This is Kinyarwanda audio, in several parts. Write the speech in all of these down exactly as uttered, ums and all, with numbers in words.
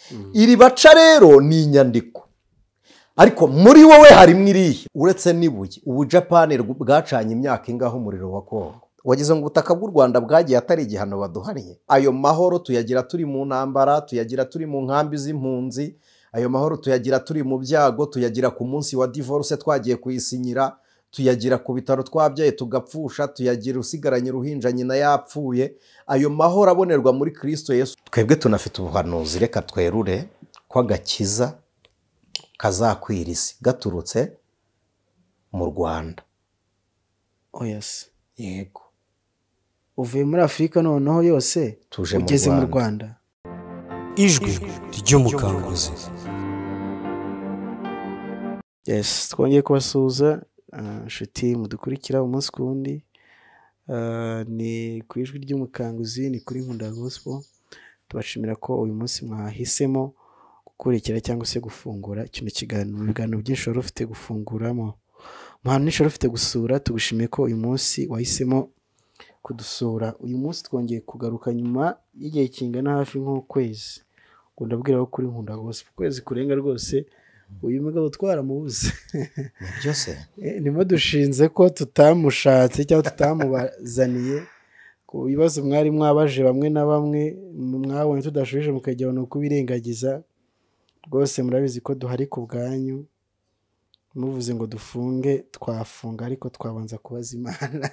iri baca rero ni inyandiko ariko muri wowe harimo irihe uretse n'ibuye ubu Japan bwacanye imyaka ingaho umuriro wa Kongo wagize ngo ubutaka bw'u Rwanda bwagiye atari igihano baduhariye ayo mahoro tuyagira turi mu ntambara tuyagira turi mu nkambi z'impunzi ayo mahoro tuyagira turi mu byago tuyagira ku munsi wa divorce twagiye kuyisinyira tuyagira ku bitaro twabyaye tugapfusha tuyagira usigaranye ruhinja nyina yapfuye ayo mahoro abonerwa muri Kristo Yesu twebwe tunafite ubuhanuzi reka twerure ko agakiza kazakwira isi gaturutse mu Rwanda. Oh yes. Yego. Uvuye muri Afurika noneho yose ugeze mu Rwanda. Ijwi ry'umukanguzi. Yes, twongeye kubasuhuza inshuti mudukurikira umunsi kundi. Ni ku ijwi ry'umukanguzi ni kuri Nkunda Gospel. Tubashimira ko uyu munsi mwahisemo gukurikira cyangwa se gufungura kino kiganiro ibiganiro byinshi wari ufite gufunguramo muhantu nishoro ufite gusura tugushimiye ko uyu munsi wahisemo kudusura uyu munsi twongeye kugaruka nyuma y'igihe kingana hafi nk'ukwezi ngo ndabwira ko kuri Nkunda Gospel kwezi kurenga rwose uyu mugabo twaramubuze byose nimo dushinze ko tutamushatse cyangwa tutamubazaniye ku bibazo mwari mwabaje bamwe na bamwe mwabonye tudashubije mukajya no kubirengagiza rwose murabizi ko duhari ku bwanyu muvuze ngo dufunge twafunga ariko twabanza kubaza Imana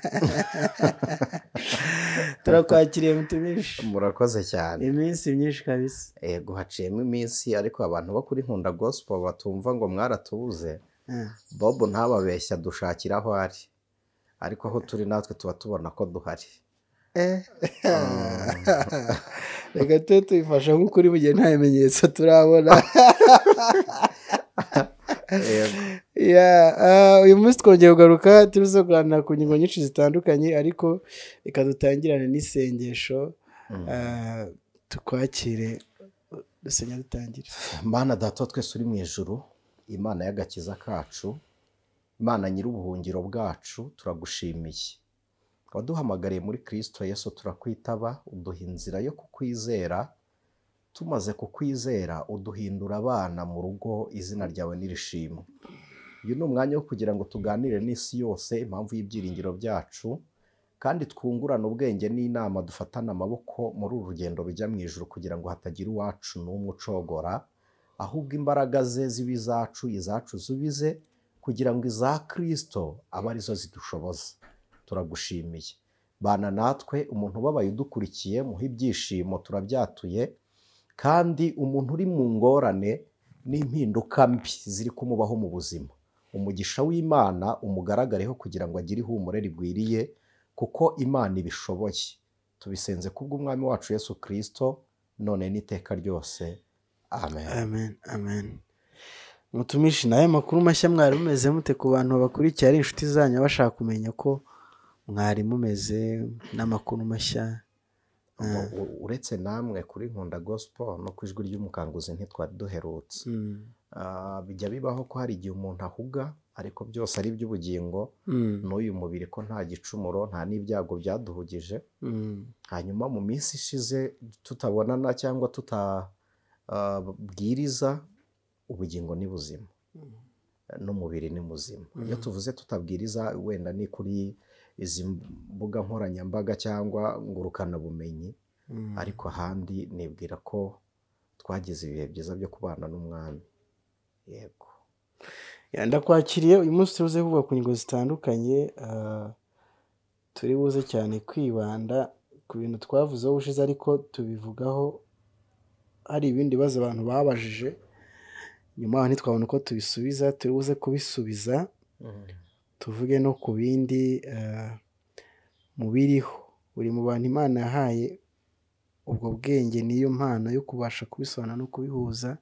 turakwakiriye mutumishi murakoze cyane iminsi myinshi kabisa yego haciyemo iminsi ariko abantu bo kuri Nkunda Gospel batumva ngo mwaratubuze Bob ntababeshya dushakira aho ari ariko aho turi natwe tuba tubona ko duhari eh reka tete tuyifasha nk'ukuri mu gihe nta bimenyetso turabona ya uyu munsi twongeye kugaruka turuzo kuganira ku ngingo nyinshi zitandukanye ariko reka dutangirane n'isengesho tukwakire dusenya dutangira. Mana data twese uri mu ijuru Imana y'agakiza kacu Imana nyir'ubuhungiro bwacu turagushimiye waduhamagariye muri Kristo Yesu turakwitaba uduha inzira yo kukwizera tumaze kukwizera uduhindura abana mu rugo izina ryawe nirishimwe. Uyu ni umwanya wo kugira ngo tuganire n'isi yose impamvu y'ibyiringiro byacu kandi twungurana ubwenge n'inama dufatana amaboko muri uru rugendo rujya mu ijuru kugira ngo hatagira uwacu n'umwe ucogora ahubwo imbaraga ze zibizacu izacu zubize kugira ngo iza Kristo abe arizo zidushoboza. Turagushimiye bana natwe umuntu ubabaye udukurikiye muhe ibyishimo turabyatuye kandi umuntu uri mu ngorane n'impinduka mbi ziri kumubaho mu buzima umugisha w'Imana umugaragareho kugira ngo agire ihumure rigwiriye kuko Imana ibishoboye tubisenze kubw'umwami wacu Yesu Kristo none n'iteka ryose amen amen amen. Mutumishi naye makuru mashya mwari mumeze mute ku bantu bakurikiye ari inshuti zanyu bashaka kumenya ko mwari mumeze n'amakuru mashya uretse namwe kuri Nkunda Gospel no ku ijwi ry'umukanguzi ntitwari duherutse bijya bibaho ko hari igihe umuntu ahuga ariko byose ari iby'ubugingo n'uyu mubiri ko nta gicumuro nta n'ibyago byaduhugije hanyuma mu minsi ishize tutabonana cyangwa tutabwiriza ubugingo ni buzima n'umubiri ni muzima iyo tuvuze tutabwiriza wenda ni kuri izi mbuga nkoranyambaga cyangwa ngurukana bumenyi ariko ahandi nibwira ko twagize ibihe byiza byo kubana n'umwami. Yego ndakwakiriye uyu munsi turuze kuvuga ku ngingo zitandukanye turi buze cyane kwibanda ku bintu twavuzeho ubushize ariko tubivugaho hari ibindi bibazo abantu babajije nyuma ntitwabona uko tubisubiza turi buze kubisubiza tuvuge no ku bindi mubiriho buri mu bantu Imana yahaye ubwo bwenge niyo mpano yo kubasha kubisobanura no kubihuza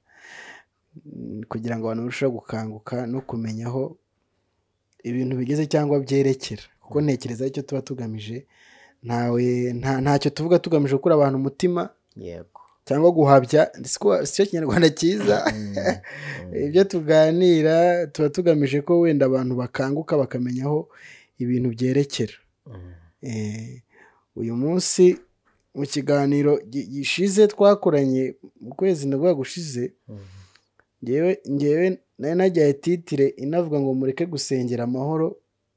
kugira ngo abantu barusheho gukanguka no kumenya aho ibintu bigeze cyangwa byerekera kuko ntekereza icyo tuba tugamije ntawe ntacyo tuvuga tugamije gukura abantu umutima yego cyangwa guhabya sicyo kinyarwanda cyiza ibyo tuganira tuba tugamije ko wenda abantu bakanguka bakamenya aho ibintu byerekera. Uyu munsi mu kiganiro gishize twakoranye mu kwezi nabwo gushize, ngewe ngewe nari najyaye titire inavuga ngo mureke gusengera amahoro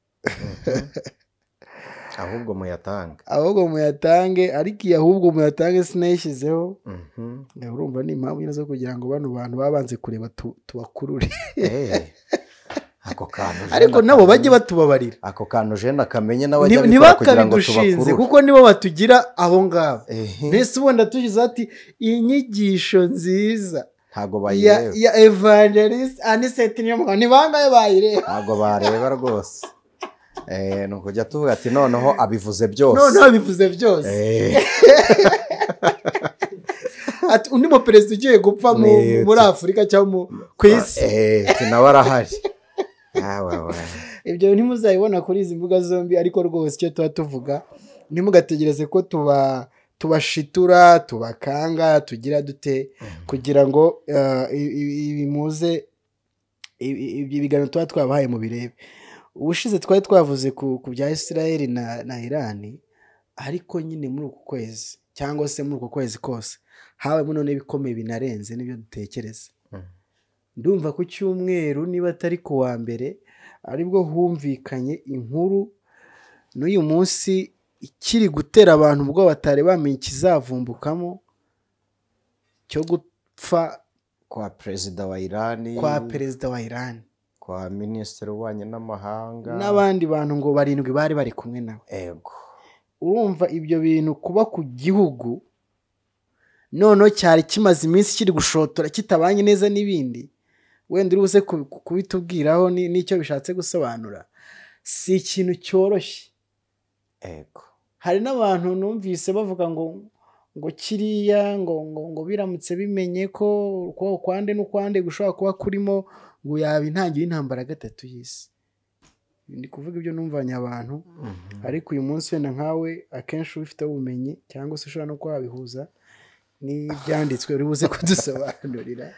ahubwo muyatange ahubwo muyatange, ariko iyo ahubwo muyatange sinayishyizeho. urumva ni impamvu nyine zo kugira ngo bano bantu babanze kureba tubakurure ako kantu ariko nabo bajye batubabarira, ako kantu je nakamenye nawe ajya bikora kugira ngo tubakure, kuko nibo batugira aho ngabo. Mbese ubona tugize ati iyi nyigisho nziza ntago bayireba ya evangelist Anisette niyo mugabo ni bangaye bayireba, ntago bareba rwose. Eh nuko jya tuvuga ati noneho abivuze byose, noneho abivuze byose ati undi mu perezida ugiye gupfa muri Afurika cyangwa ku isi eh nawe arahari. Ibyo ntimuzayibona kuri izi mbuga zombi, ariko rwose icyo tuba tuvuga ntimugategereze ko tuba tubashitura tubakanga tugira dute kugira ngo ibimuze ibyo biganiro tuba twabahaye mu birebe. Ubushize twari twavuze ku bya Israel na na Iran, ariko nyine muri uku kwezi cyangwa se muri uku kwezi kose habayemo none bikomeye binarenze n'ibyo dutekereza. Ndumva ku cyumweru niba atari ku wa mbere aribwo humvikanye inkuru n'uyu munsi ikiri gutera abantu ubwo batari bamenye ikizavumbukamo cyo gupfa kwa perezida wa Iran, kwa perezida wa Iran, kwa minisitiri w'ububanyi n'amahanga n'abandi bantu ngo barindwi bari bari kumwe nawe. Ego urumva ibyo bintu kuba ku gihugu noneho cyari kimaze iminsi kiri gushotora kitabanye neza n'ibindi, wenda uri buze kubitubwiraho n'icyo bishatse gusobanura, si ikintu cyoroshye. Ego hari n'abantu numvise bavuga ngo ngo kiriya ngo ngo ngo biramutse bimenye ko ko kwande n'ukwande gushobora kuba kurimo ngo yaba intangiriro y'intambara gatatu y'isi. Ndi kuvuga ibyo numvanye abantu, ariko uyu munsi wenda nkawe akenshi ufite ubumenyi cyangwa se ushobora no kwabihuza n'ibyanditswe uri buze kudusobanurira.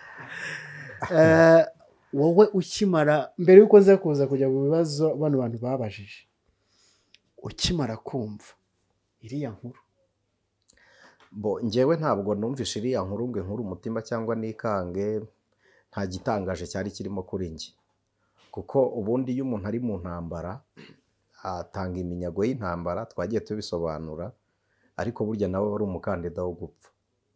Wowe ukimara mbere yuko nza kuza kujya mu bibazo bano bantu babajije, ukimara kumva iriya nkuru, bo njyewe ntabwo numvishe iriya nkuru ngo nkuru umutima cyangwa nikange, nta gitangaje cyari kirimo kuri njye, kuko ubundi iyo umuntu ari mu ntambara atanga iminyago y'intambara, twagiye tubisobanura, ariko burya nawe wari umukandida wo gupfa.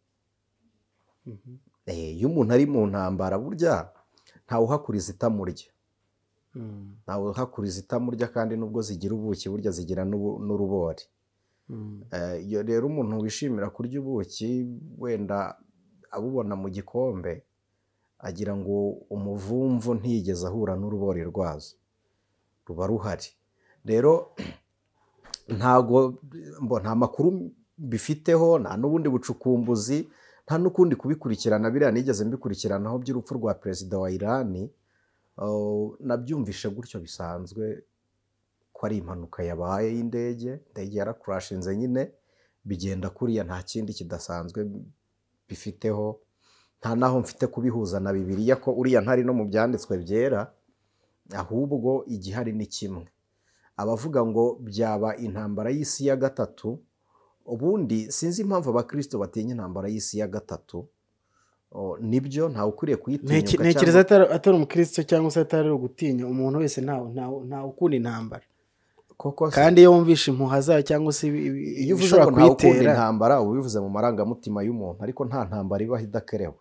Iyo umuntu ari mu ntambara burya ntawe uhakuriza itamurya, ntawe uhakuriza itamurya, kandi nubwo zigira ubuki burya zigira n'urubori. Iyo rero umuntu wishimira kurya ubuki wenda abubona mu gikombe agira ngo umuvumvu ntiyigeze ahura n'urubori rwazo, ruba ruhari. Rero ntago nta makuru bifiteho, nta n'ubundi bucukumbuzi, nta n'ukundi kubikurikirana. Biriya nigeze mbikurikiranaho by'urupfu rwa perezida wa Iran, nabyumvishe gutyo bisanzwe ko ari impanuka yabaye y'indege, indege yarakurashinze nyine bigenda kuriya, nta kindi kidasanzwe bifiteho, nta naho mfite kubihuza na Bibiliya ko uriya ntari no mu byanditswe byera, ahubwo igihari ni kimwe. Abavuga ngo byaba intambara y'isi ya gatatu, ubundi sinzi impamvu abakristo batinya intambara y'isi ya gatatu. Nibyo ntawe ukuriye kuyitinyuka, ntekereza atari umukristo cyangwa se atari ugutinya, umuntu wese ntawe ukunda intambara, kandi iyo wumvishe impuha zayo cyangwa se iyo uvuze ngo ntawe ukunda intambara uba ubivuze mu marangamutima y'umuntu, ariko nta ntambara ibaho idakerewe.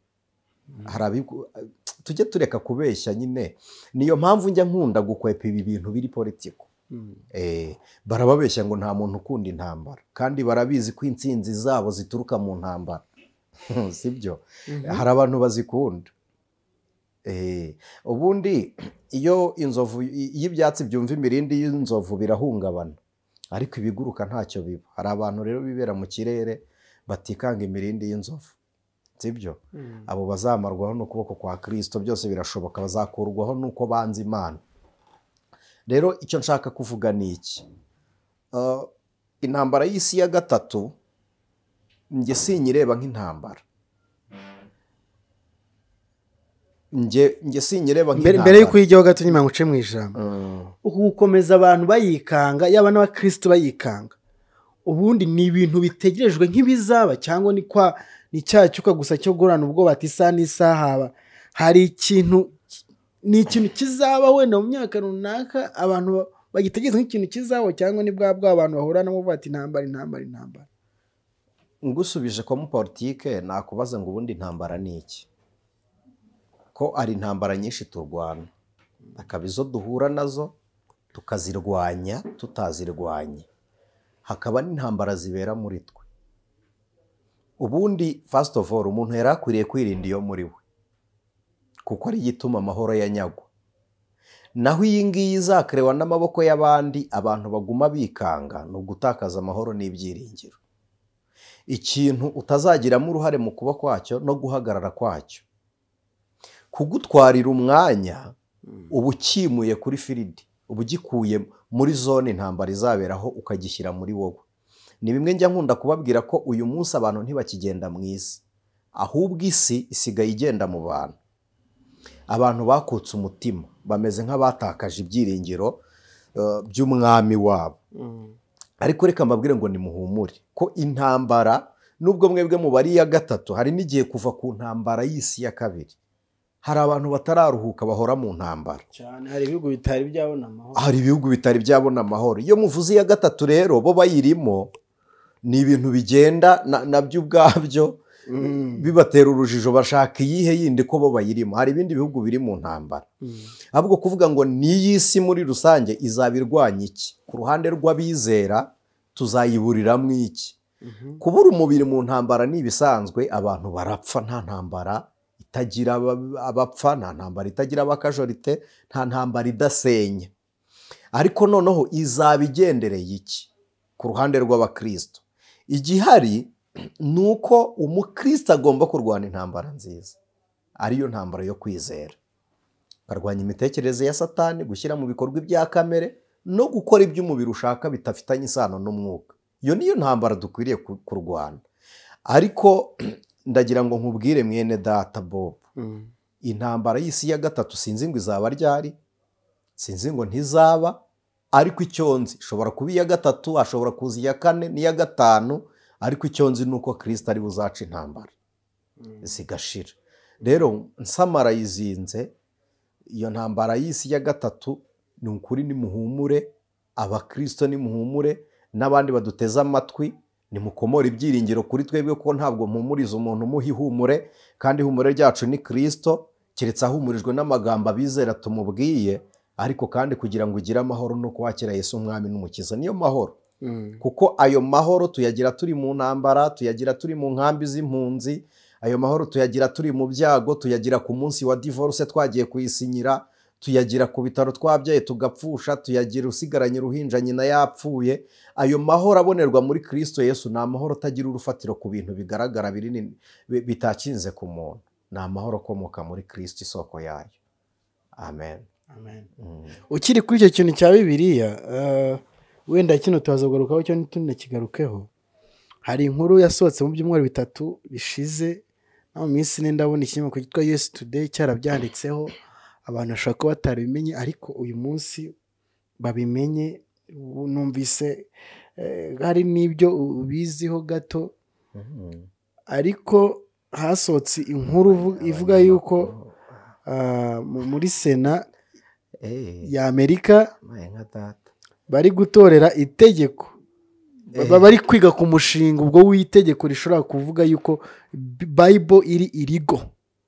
Tujye tureka kubeshya nyine, niyo mpamvu njya nkunda gukwepa ibi bintu biri politiko. Barababeshya ngo nta muntu ukunda intambara, kandi barabizi ko intsinzi zabo zituruka mu ntambara, sibyo? Hari abantu bazikunda. Ubundi iyo inzovu y'ibyatsi byumva imirindi y'inzovu birahungabana, ariko ibiguruka ntacyo biba. Hari abantu rero bibera mu kirere batikanga imirindi y'inzovu, sibyo? Abo bazamarwaho n'ukuboko kwa Kristo, byose birashoboka, bazakurwaho nuko banze Imana. Rero icyo nshaka kuvuga ni iki, intambara y'isi ya gatatu njye sinyireba nk'intambara, njye njye sinyireba nk'intambara. Mbere yuko ijyaho gato nyuma nguce mu ijambo, uku gukomeza abantu bayikanga, yaba n'abakristo bayikanga, ubundi ni ibintu bitegerejwe nk'ibizaba cyangwa ni kwa ni cya cyuka gusa cyo guhorana ubwoba ati isaha n'isaha haba hari ikintu ni ikintu kizaba wenda mu myaka runaka abantu bagitegereza nk'ikintu kizaba cyangwa ni bwa bwa abantu bahorana mu bati intambara intambara intambara. ngusubije ko mu politike nakubaza ngo ubundi intambara ni iki? Ko ari intambara nyinshi turwana, akaba izo duhura nazo tukazirwanya tutazirwanye, hakaba n'intambara zibera muri twe. Ubundi first of all umuntu yari akwiriye kwirinda iyo muri we, kuko ari igituma amahoro yanyagwa. Naho iyi ngiyi izakerewa n'amaboko y'abandi, abantu baguma bikanga, ni ugutakaza amahoro n'ibyiringiro. Ikintu utazagiramo uruhare mu kuba kwacyo no guhagarara kwacyo, kugutwarira umwanya uba ukimuye kuri firidi, uba ugikuye muri zone intambara izaberaho ukagishyira muri wowe. Ni bimwe njya nkunda kubabwira ko uyu munsi abantu ntibakigenda mu isi, ahubwo isi isigaye igenda mu bantu. Abantu bakutse umutima, bameze nk'abatakaje ibyiringiro uh, by'umwami wabo. Mm. Ariko reka mbabwire ngo nimuhumure ko intambara nubwo mwebwe mu bari ya gatatu, hari n'igihe kuva ku ntambara y'isi ya kabiri hari abantu batararuhuka bahora mu ntambara cyane. Hari ibihugu bitari byabona amahoro, hari ibihugu bitari byabona amahoro. Iyo muvuze ya gatatu rero bo bayirimo, ni ibintu bigenda nabyo ubwabyo mm. bibatera urujijo, bashaka iyihe yindi ko bo bayirimo. Hari ibindi bihugu biri mu ntambara mm. ahubwo kuvuga ngo n'iy'isi muri rusange izabirwanya iki? Ku ruhande rw'abizera tuzayiburiramo iki? Mm-hmm. Kubura umubiri mu ntambara ni ibisanzwe, abantu barapfa, nta ntambara itagira abapfa, nta ntambara itagira abakajorite, nta ntambara idasenya. Ariko noneho izaba igendereye iki ku ruhande rw'abakristo? Igihari ni uko umukristo agomba kurwana intambara nziza, ariyo ntambara yo kwizera, barwanya imitekerereze ya Satani, gushyira mu bikorwa ibya kamere no gukora ibyo umubiri ushaka bitafitanye isano n'umwuka. Iyo niyo ntambara dukwiriye kurwana. Ariko ndagira ngo nkubwire mwene data Bob, mm. intambara y'isi ya gatatu sinzi ngo izaba ryari, sinzi ngo ntizaba, ariko icyo nzi ishobora kuba iya gatatu, ashobora kuza iya kane n'iya gatanu, ariko icyo nzi ni uko Kristo ari buzaca intambara mm. zigashira. Rero nsamara yizinze iyo ntambara y'isi ya gatatu, ni ukuri nimuhumure, abakristo nimuhumure, n'abandi baduteze amatwi nimukomora ibyiringiro kuri twebwe, ko ntabwo mpumuriza umuntu umuha ihumure, kandi ihumure ryacu ni Kristo, keretse ahumurijwe n'amagambo abizera tumubwiye. Ariko kandi kugira ngo ugire amahoro no kwakira Yesu umwami n'umukiza, niyo mahoro mm. kuko ayo mahoro tuyagira turi mu ntambara, tuyagira turi mu nkambi z'impunzi, ayo mahoro tuyagira turi mu byago, tuyagira ku munsi wa divorce twagiye kuyisinyira, tuyagira ku bitaro twabyaye tugapfusha, tuyagira usigaranye uruhinja nyina yapfuye. Ayo mahoro abonerwa muri Kristo Yesu ni amahoro atagira urufatiro ku bintu bigaragara binini bitakinze ku muntu, ni amahoro akomoka muri Kristo, isoko yayo. Amen. Amen. Mm. Ukiri kuri icyo kintu cya Bibiliya, uh, wenda kino tuzagarukaho cyo tunakigarukeho. Hari inkuru yasohotse mu byumweru bitatu bishize, no mu minsi ine ndabona ikinyamakuru cyitwa Yes Today cyarabyanditseho, abantu bashaka kuba batarabimenye, ariko uyu munsi babimenye. Numvise eh, hari n'ibyo ubiziho gato, mm-hmm. ariko hasohotse inkuru ivuga yuko uh, muri Sena hey. ya Amerika bari gutorera itegeko, hey. bari kwiga ku mushinga ubwo w'itegeko rishobora kuvuga yuko Bible iri irigo,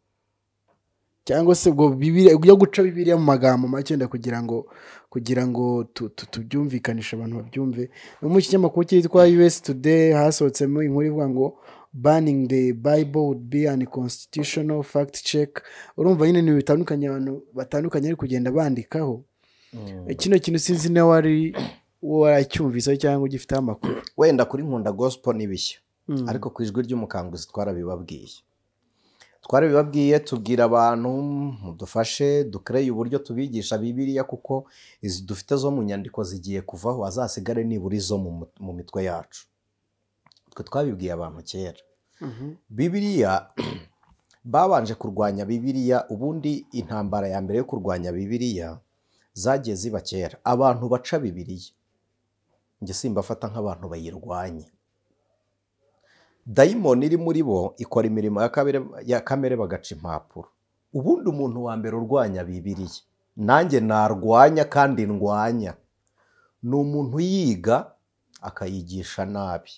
cyangwa se ubwo Bibiliya yo guca Bibiliya mu magambo make nda kugira ngo kugira ngo tubyumvikanisha abantu babyumve. Mu kinyamakuru cyitwa U S Today hasohotsemo inkuru ivuga ngo banning the Bible would be unconstitutional fact check. Urumva nyine ni bitandukanye, abantu batandukanye ari kugenda bandikaho mm. kino kintu sinzi ne wari waracyumvise cyangwa ugifite amakuru. Wenda kuri Nkunda Gospel nibishya mm. ariko ku ijwi ry'umukanguzi twarabibabwiye twarabibabwiye tubwira abantu mudufashe dukreye uburyo tubigisha Bibiliya, kuko izi dufite zo mu nyandiko zigiye kuvaho, azasigare nibura izo mu mitwe yacu. Twe twabibwiye abantu kera mm-hmm. Bibiliya babanje kurwanya Bibiliya. Ubundi intambara ya mbere yo kurwanya Bibiliya zagiye ziba kera, abantu baca Bibiliya njye simbafata nk'abantu bayirwanya. Dayimoni iri muri bo ikora imirimo ya kamere bagaca impapuro. Ubundi umuntu wa mbere urwanya Bibiliya, nanjye narwanya kandi ndwanya, ni umuntu yiga akayigisha nabi.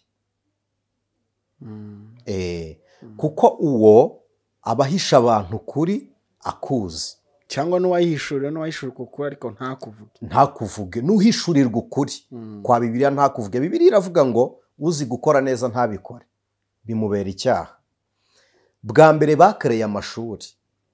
Kuko uwo abahisha abantu kuri akuzi, cyangwa n'uwayihishurira n'uwayishurirwa ukuri ariko ntakuvuge ntakuvuge n'uhishurirwa ukuri kwa Bibiliya ntakuvuge. Bibiliya iravuga ngo uzi gukora neza ntabikore bimubera icyaha. Bwa mbere bakereye amashuri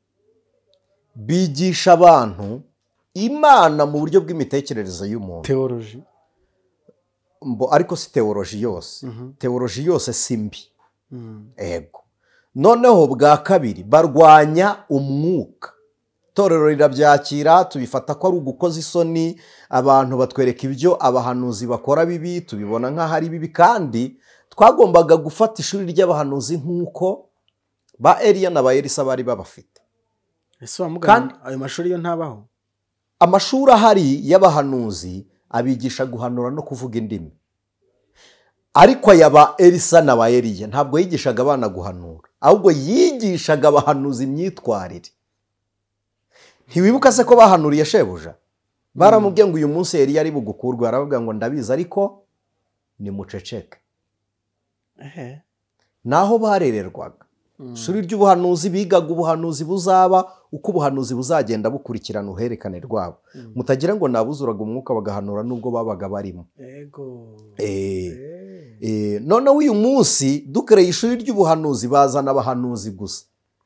bigisha abantu Imana mu buryo bw'imitekerereze y'umuntu, teoloji, ariko si teoloji yose. Teoloji yose si mbi, ego. Noneho bwa kabiri barwanya umwuka. Itorero rirabyakira, tubifata ko ari ugukoza isoni, abantu batwereka ibyo abahanuzi bakora bibi, tubibona nk'aho ari bibi, kandi twagombaga gufata ishuri ry'abahanuzi nk'uko ba Eliya na ba Elisa bari babafite. ese wamugana ayo mashuri yo ntabaho? Amashuri ahari y'abahanuzi abigisha guhanura no kuvuga indimi, ariko aya ba Elisa na ba Eliya ntabwo yigishaga abana guhanura, ahubwo yigishaga abahanuzi imyitwarire. Ntiwibuka se ko bahanuriye shebuja? Baramubwiye ngo uyu munsi Eliya ari bugukurwe, aravuga ngo ndabizi ariko ni muceceke. Ehe. Naho barererwaga ishuri ry'ubuhanuzi, bigaga ubuhanuzi buzaba, uko ubuhanuzi buzagenda bukurikirana uherekane rwabo. Mutagira ngo nabuzuraga umwuka bagahanura nubwo babaga barimo. Ego. Eh. Eh, none uyu munsi dukereye ishuri ry'ubuhanuzi bazana abahanuzi gusa.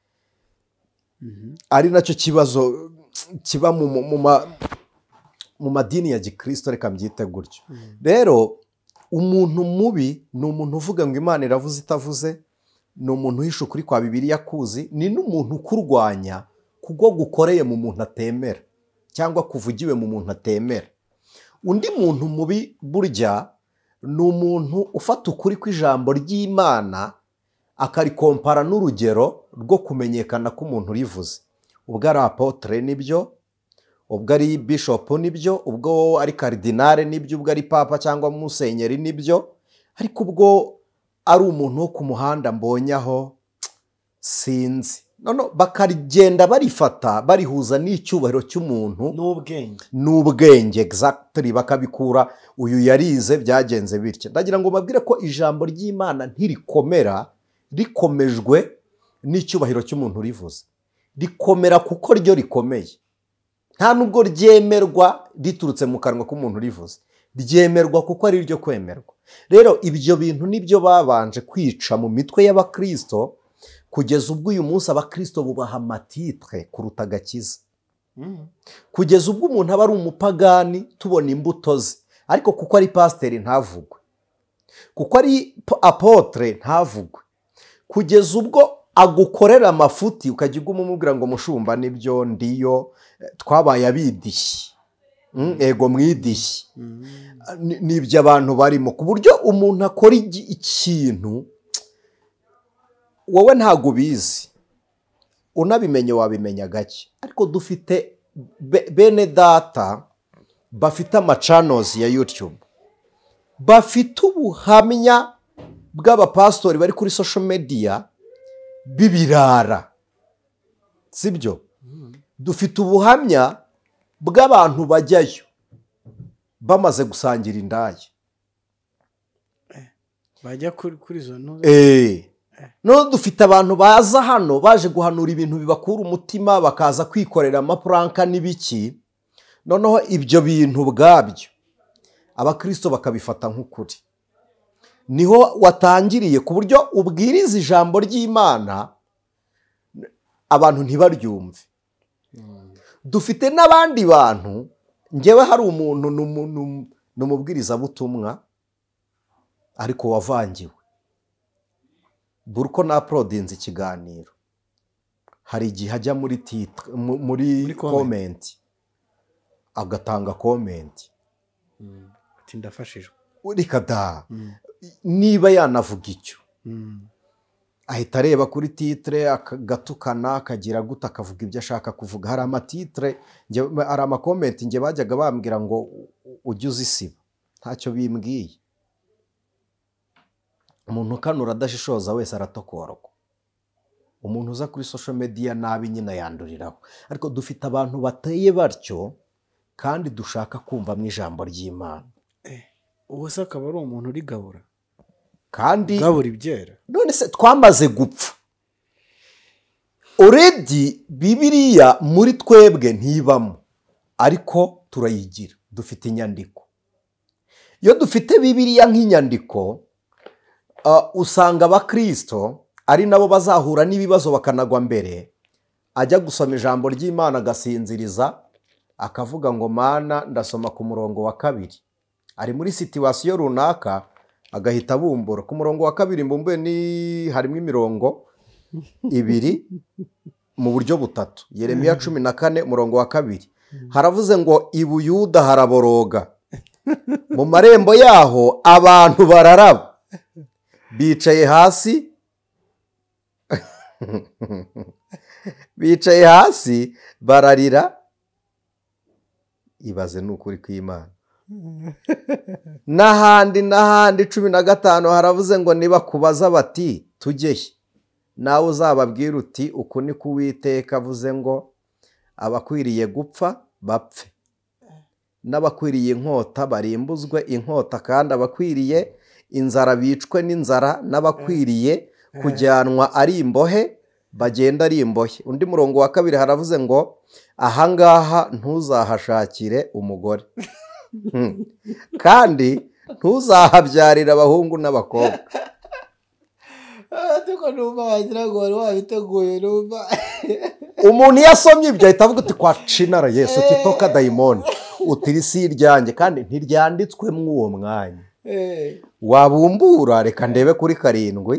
Ari nacyo kibazo kiba mu mu madini ya Gikristo, reka mbyite gutyo. Rero umuntu mubi ni umuntu uvuga ngo Imana iravuze itavuze, ni umuntu uhisha ukuri kwa Bibiliya kuzi, ni n'umuntu ukurwanya kubwo gukoreye mu muntu atemera cyangwa kuvugiwe mu muntu atemera. Undi muntu mubi burya ni umuntu ufata ukuri kw'ijambo ry'Imana akarikompara n'urugero rwo kumenyekana ko umuntu rivuze. Ubwo ari apotre nibyo, ubwo ari bishop nibyo, ubwo ari cardinal nibyo, ubwo ari papa cyangwa musenyeri nibyo, ariko ubwo ari umuntu wo ku muhanda mbonyaho sinzi. None bakagenda barifata barihuza n'icyubahiro cy'umuntu n'ubwenge n'ubwenge exactly, bakabikura uyu yarize byagenze bityo. Ndagira ngo babwire ko ijambo ry'Imana ntirikomera rikomejwe n'icyubahiro cy'umuntu rivuze, rikomera kuko ryo rikomeye. Nta nubwo ryemerwa riturutse mu kanwa k'umuntu rivuze, ryemerwa kuko ari ryo kwemerwa. Rero ibyo bintu nibyo babanje kwica mu mitwe y'abakristo, kugeza ubwo uyu munsi abakristo bubaha amatitre kuruta agakiza. Kugeza ubwo umuntu aba ari umupagani tubona imbuto ze, ariko kuko ari pasiteri ntavugwe, kuko ari apotre ntavugwe. Kugeza ubwo agukorera amafuti ukajya umubwira ngo mushumba nibyo ndiyo twabaye abidishyi, ego mwidishyi. Nibyo abantu barimo, ku buryo umuntu akora ikintu wowe ntago ubizi, unabimenye wabimenya gake. Ariko dufite bene data bafite amachannels ya YouTube, bafite ubuhamya bw'abapastori bari kuri social media bibirara, sibyo? Dufite ubuhamya bw'abantu bajyayo bamaze gusangira indaya, bajya kuri kuri zo no. Eh, no dufite abantu baza hano baje guhanura ibintu bibakura umutima, bakaza kwikorera amapranka n'ibiki. Noneho ibyo bintu bwabyo abakristo bakabifata nk'ukuri. Niho watangiriye ku buryo ubwiriza ijambo ry'Imana abantu ntibaryumve. Dufite n'abandi bantu, ngewe hari umuntu n'umubwiriza butumwa ariko wavangiwe. Burko na uploadinze ikiganiro, hari igihe ajya muri titre muri comment agatanga comment ati ndafashijwe, urika da niba yanavuga icyo ahita areba kuri titre akagatukana akagira guta akavuga ibyo ashaka kuvuga. Hari amatitre, hari amakomenti nge bajyaga bambwira ngo ujye uzisiba, ntacyo bimbwiye. Umuntu ukanura adashishoza wese aratokorwa. Umuntu uza kuri social media nabi nyine yanduriraho. Ariko dufite abantu bateye batyo kandi dushaka kumva mu ijambo ry'Imana. Eh, uwo se akaba ari umuntu uri gabura. Kandi Gabura ibyera. none se twamaze gupfa. Already Bibiliya muri twebwe ntibamo, ariko turayigira. Dufite inyandiko. Iyo dufite Bibiliya nk'inyandiko, uh, usanga abakristo ari nabo bazahura n'ibibazo bakanagwa mbere, ajya gusoma ijambo ry'Imana agasinziriza, akavuga ngo Mana ndasoma ku murongo wa kabiri. Ari muri situation runaka agahita bumbura ku murongo wa kabiri, mbumbuye ni harimo imirongo ibiri mu buryo butatu. Yeremiya cumi na kane murongo wa kabiri haravuze ngo i Buyuda haraboroga, mu marembo yaho abantu bararaba, bicaye hasi bicaye hasi bararira. Ibaze n'ukuri kw'Imana. N'ahandi n'ahandi cumi na gatanu haravuze ngo niba kubaza bati tujyehe, nawe uzababwira uti uku ni ko Uwiteka avuze ngo abakwiriye gupfa bapfe, n'abakwiriye inkota barimbuzwe inkota, kandi abakwiriye inzara bicwe n'inzara, n'abakwiriye kujyanwa ari imbohe bagenda ari imbohe. Undi murongo wa kabiri haravuze ngo ahangaha ntuzahashakire umugore kandi ntuzahabyarira abahungu n'abakobwa. Umuntu iyo asomye ibyo ahita avuga uti kwa cinara Yesu titoka dayimoni, utiri si iryanjye, kandi ntiryanditswe mw'uwo mwanya. Wabumbura reka ndebe kuri karindwi.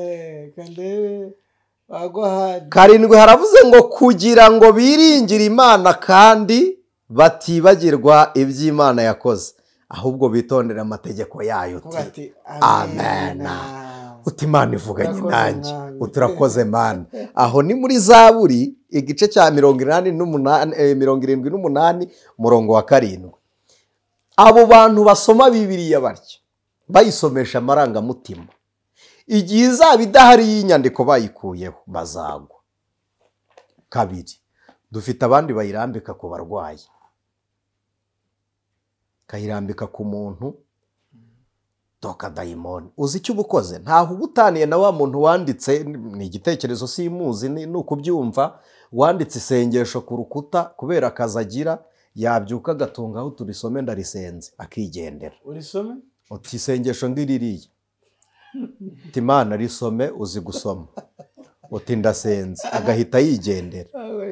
Karindwi haravuze ngo kugira ngo biringire Imana kandi batibagirwa iby'Imana yakoze, ahubwo bitondera amategeko yayo. Uti amen. Uti Imana ivuganye nanjye, uturakoze Mana. Aho ni muri Zaburi igice cya mirongo inani n'umunani mirongo irindwi n'umunani umurongo wa karindwi. Abo bantu basoma Bibiliya batyo bayisomesha amarangamutima, igihe izaba idahari y'inyandiko bayikuyeho bazagwa. Kabiri, dufite abandi bayirambika ku barwayi, kayirambika ku muntu toka dayimoni. Uzi icyo ubukoze? Ntaho ubutaniye na wa muntu wanditse, ni igitekerezo simuzi, ni ukubyumva, wanditse isengesho ku rukuta kubera akazagira, yabyuka agatungaho turisome ndarisenze akigendera. Urisome? Uti isengesho ngiririye. Uti Imana risome uzi gusoma. Uti ndasenze agahita yigendera.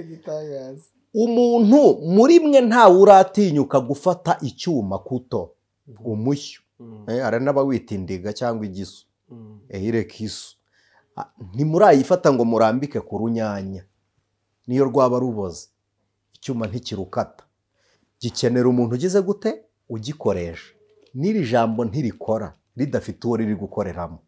Umuntu muri mwe ntawe uratinyuka gufata icyuma kuto, umushyo. Eh, ara n'abawita indiga cyangwa igisu. Eh, ireka isu. Ntimurayifata ngo murambike ku runyanya. Niyo rwaba ruboze, icyuma ntikirukata. Gikenera umuntu ugize gute ugikoresha. N'iri jambo ntirikora ridafite uwo riri gukoreramo.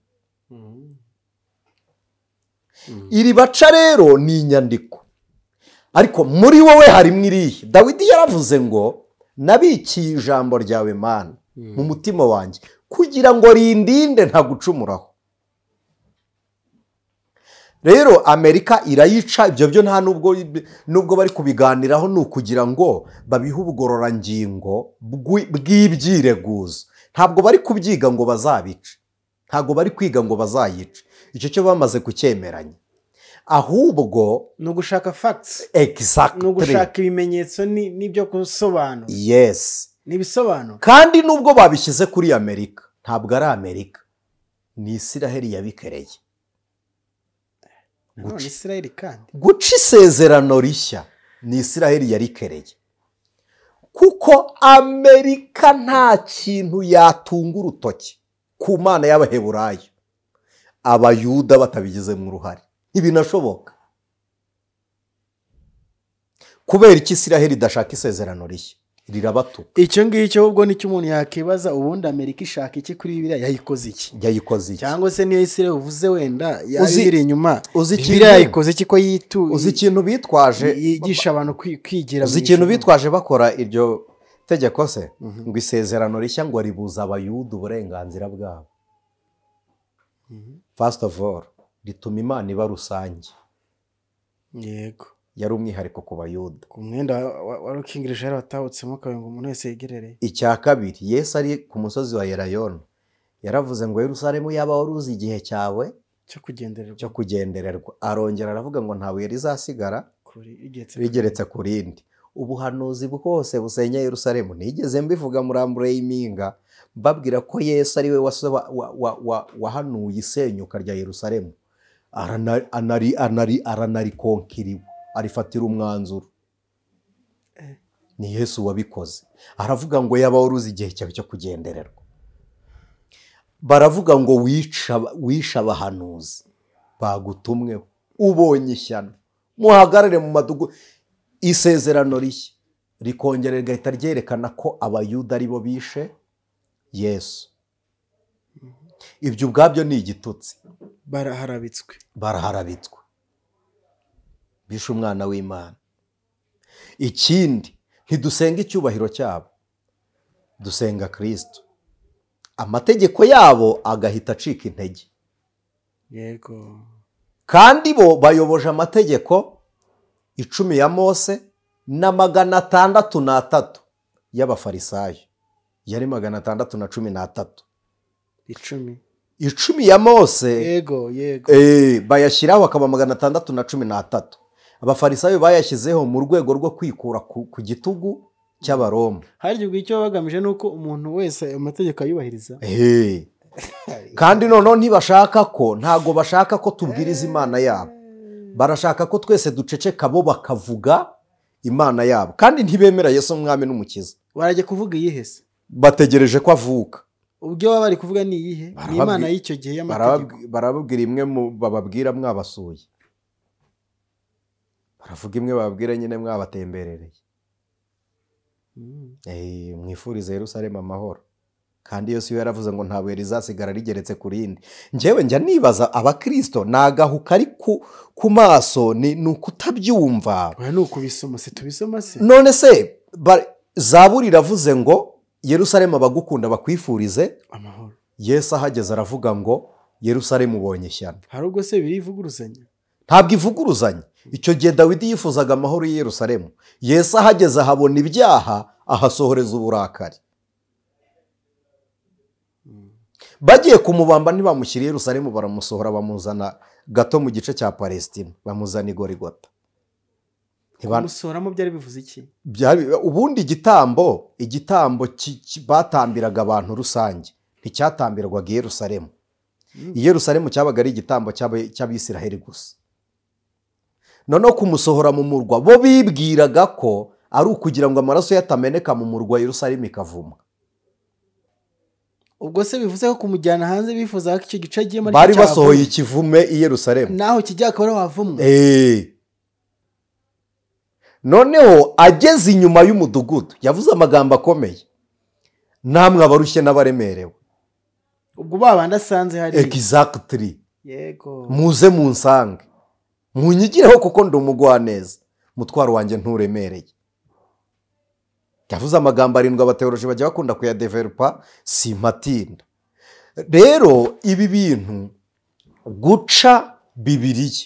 Iri baca rero ni inyandiko, ariko muri wowe harimo irihe. Dawidi yaravuze ngo nabikiye ijambo ryawe Mana mu mutima wanjye kugira ngo rindinde nta gucumuraho. Rero Amerika irayica ibyo byo, nta nubwo nubwo bari kubiganiraho, ni ukugira ngo babihe ubugororangingo bw'ibyireguzo. Ntabwo bari kubyiga ngo bazabice, ntabwo bari kwiga ngo bazayice. Icyo cyo bamaze kucyemeranya, ahubwo ni ugushaka facts. Exactly. Ni ugushaka ibimenyetso n'ibyo gusobanura. Yes. Nibisobanura. Kandi nubwo babishyize kuri Amerika, ntabwo ari Amerika, ni Isiraheli yabikereye. Guca Isiraheli kandi guca isezerano rishya ni Isiraheli yarikereye, kuko Amerika nta kintu yatunga urutoki ku Mana y'Abaheburayo Abayuda batabigizemo uruhare. Ibinashoboka. Kubera iki Isiraheli idashaka isezerano rishya? Rirabatuka. Icyo ngicyo ubwo nicyo umuntu yakibaza, ubundi Amerika ishaka iki kuri Bibiliya? Yayikoze iki? Yayikoze iki? Cyangwa se niyo Isiraheli uvuze wenda yabiri inyuma, Bibiliya yayikoze iki ko yitu? Uzi ikintu bitwaje yigisha abantu kwigira. Uzi ikintu bitwaje bakora iryo itegeko se ngo isezerano rishya ngo ribuza abayuda uburenganzira bwabo. First of all, rituma Imana iba rusange. Yego. Yari umwihariko ku bayuda. Ku mwenda wa rukingirije yari watawutsemo kabiri ngo umuntu wese yegerere. Icya kabiri, Yesu ari ku musozi wa Yerayoni yaravuze ngo Yerusalemu yaba waruzi igihe cyawe cyo kugendererwa cyo kugendererwa. Arongera aravuga ngo ntawe rizasigara rigeretse ku rindi. Ubuhanuzi bwose busenya Yerusalemu nigeze mbivuga murambure y'impinga mbabwira ko Yesu ari we wahanuye isenyuka rya Yerusalemu. Aranari anari aranarikonkiriwe, arifatira umwanzuro. Ni Yesu wabikoze. Aravuga ngo yaba waruzi igihe cyawe cyo kugendererwa. Baravuga ngo wica wisha abahanuzi bagutumweho, ubonye ishyano, muhagarare mu madugu. Isezerano rishya rikongerera gahita ryerekana ko abayuda ari bo bishe Yesu. Ibyo ubwabyo ni igitutsi. Baraharabitswe baraharabitswe bishe umwana w'Imana. Ikindi, ntidusenga icyubahiro cyabo, dusenga Kristo. Amategeko yabo agahita acika intege. Yego. Kandi bo bayoboje amategeko icumi ya Mose na magana atandatu n'atatu y'abafarisayo. Yari magana atandatu na cumi n'atatu. Icumi. Icumi ya Mose. Yego, yego. Eh, bayashyiraho akaba magana atandatu na cumi n'atatu. Abafarisayo bayashyizeho mu rwego rwo kwikura ku, ku gitugu cy'Abaroma. Haryo icyo bagamije nuko umuntu wese amategeko ayubahiriza. Eh. Kandi noneho ntibashaka ko, ntago bashaka ko tubwiriza Imana yabo. Barashaka ko twese duceceka bo bakavuga Imana yabo. Kandi ntibemera Yesu umwami n'umukiza. Barajye kuvuga iyihese. Bategereje ko avuka. Ubwo baba bari kuvuga ni iyihe? Ni Imana y'icyo gihe y'amategeko. Barababwira imwe mu bababwira mwabasuye. Baravuga imwe bababwira nyine mwabatemberereye. Eh, mwifurize Yerusalemu amahoro. Kandi Yesu yaravuze ngo ntabuye rizasigara rigeretse ku rindi. Njyewe njya nibaza abakristo nagahuka ari ku, ku maso ni nukutabyumva. Oya nukubisoma se tubisoma se. None se Zaburi iravuze ngo Yerusalemu abagukunda bakwifurize amahoro. Yesu ahageze aravuga ngo Yerusalemu ubonye ishyano. Hari ubwo se birivuguruzanya? Ntabwo ivuguruzanya. Icyo gihe Dawidi yifuzaga amahoro i Yerusalemu. Yesu ahageze ahabona ibyaha ahasohoreza uburakari. Bagiye kumubamba ntibamushyira i Yerusalemu, baramusohora bamuzana gato mu gice cya Palestina, bamuzana i Golgotha. Kumusoramo byari bivuze iki? Ubundi igitambo igitambo batambiraga abantu rusange nticyatambirwaga i Yerusalemu. I Yerusalemu cyabaga ari igitambo cy'Abisiraheli gusa. Noneho kumusohora mu murwa bo bibwiraga ko ari ukugira ngo amaraso yatameneka mu murwa Yerusalemu ikavuma. Ubwo se bivuze ko kumujyana hanze bifuza ko icyo gice giye muri bari basohoye ikivume i Yerusalemu. Naho kijya akaba wavumwe. Eh. Noneho ageze inyuma y'umudugudu yavuze amagambo akomeye. Namwe abarushye n'abaremerewe. Ubwo babanda asanze hari. Exactly. Yego. Muze munsange. Munyigireho kuko ndi umugwaneza. Mutwaro wanjye nturemereye. Yavuze amagambo arindwi abateoloji bajya bakunda kuyadevelopa simpatinda. Rero ibi bintu guca Bibiliya.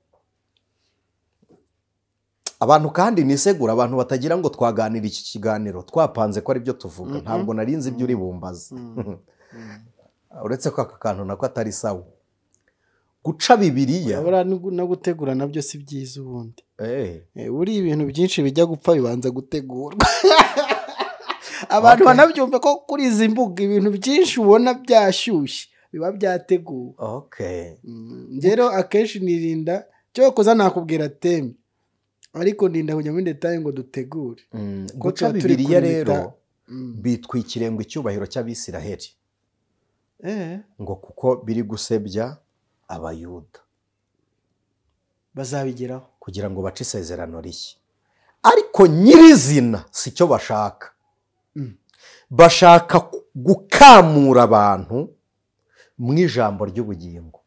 Abantu kandi nisegura abantu batagira ngo twaganira iki kiganiro twapanze ko ari byo tuvuga. Ntabwo narinzi ibyo uri bumbaza. Uretse ko aka kantu nako atari sawa. Guca Bibiliya no gutegura nabyo si byiza ubundi. Eh. Uri ibintu byinshi bijya gupfa bibanza gutegurwa. Abantu banabyumva ko kuri izi mbuga ibintu byinshi ubona byashyushye biba byateguwe. Okay. Rero akenshi nirinda cyo koza nakubwira teme. Ariko ndinda kujya muri detail ngo dutegure. Guca Bibiliya rero bitwikire ngo icyubahiro cy'Abisiraheli. Eh. Ngo kuko biri gusebya Abayuda. Bazabigeraho kugira ngo bace isezerano rishya. Ariko nyirizina si cyo bashaka. Mm. Bashaka gukamura abantu mu ijambo ry'ubugingo.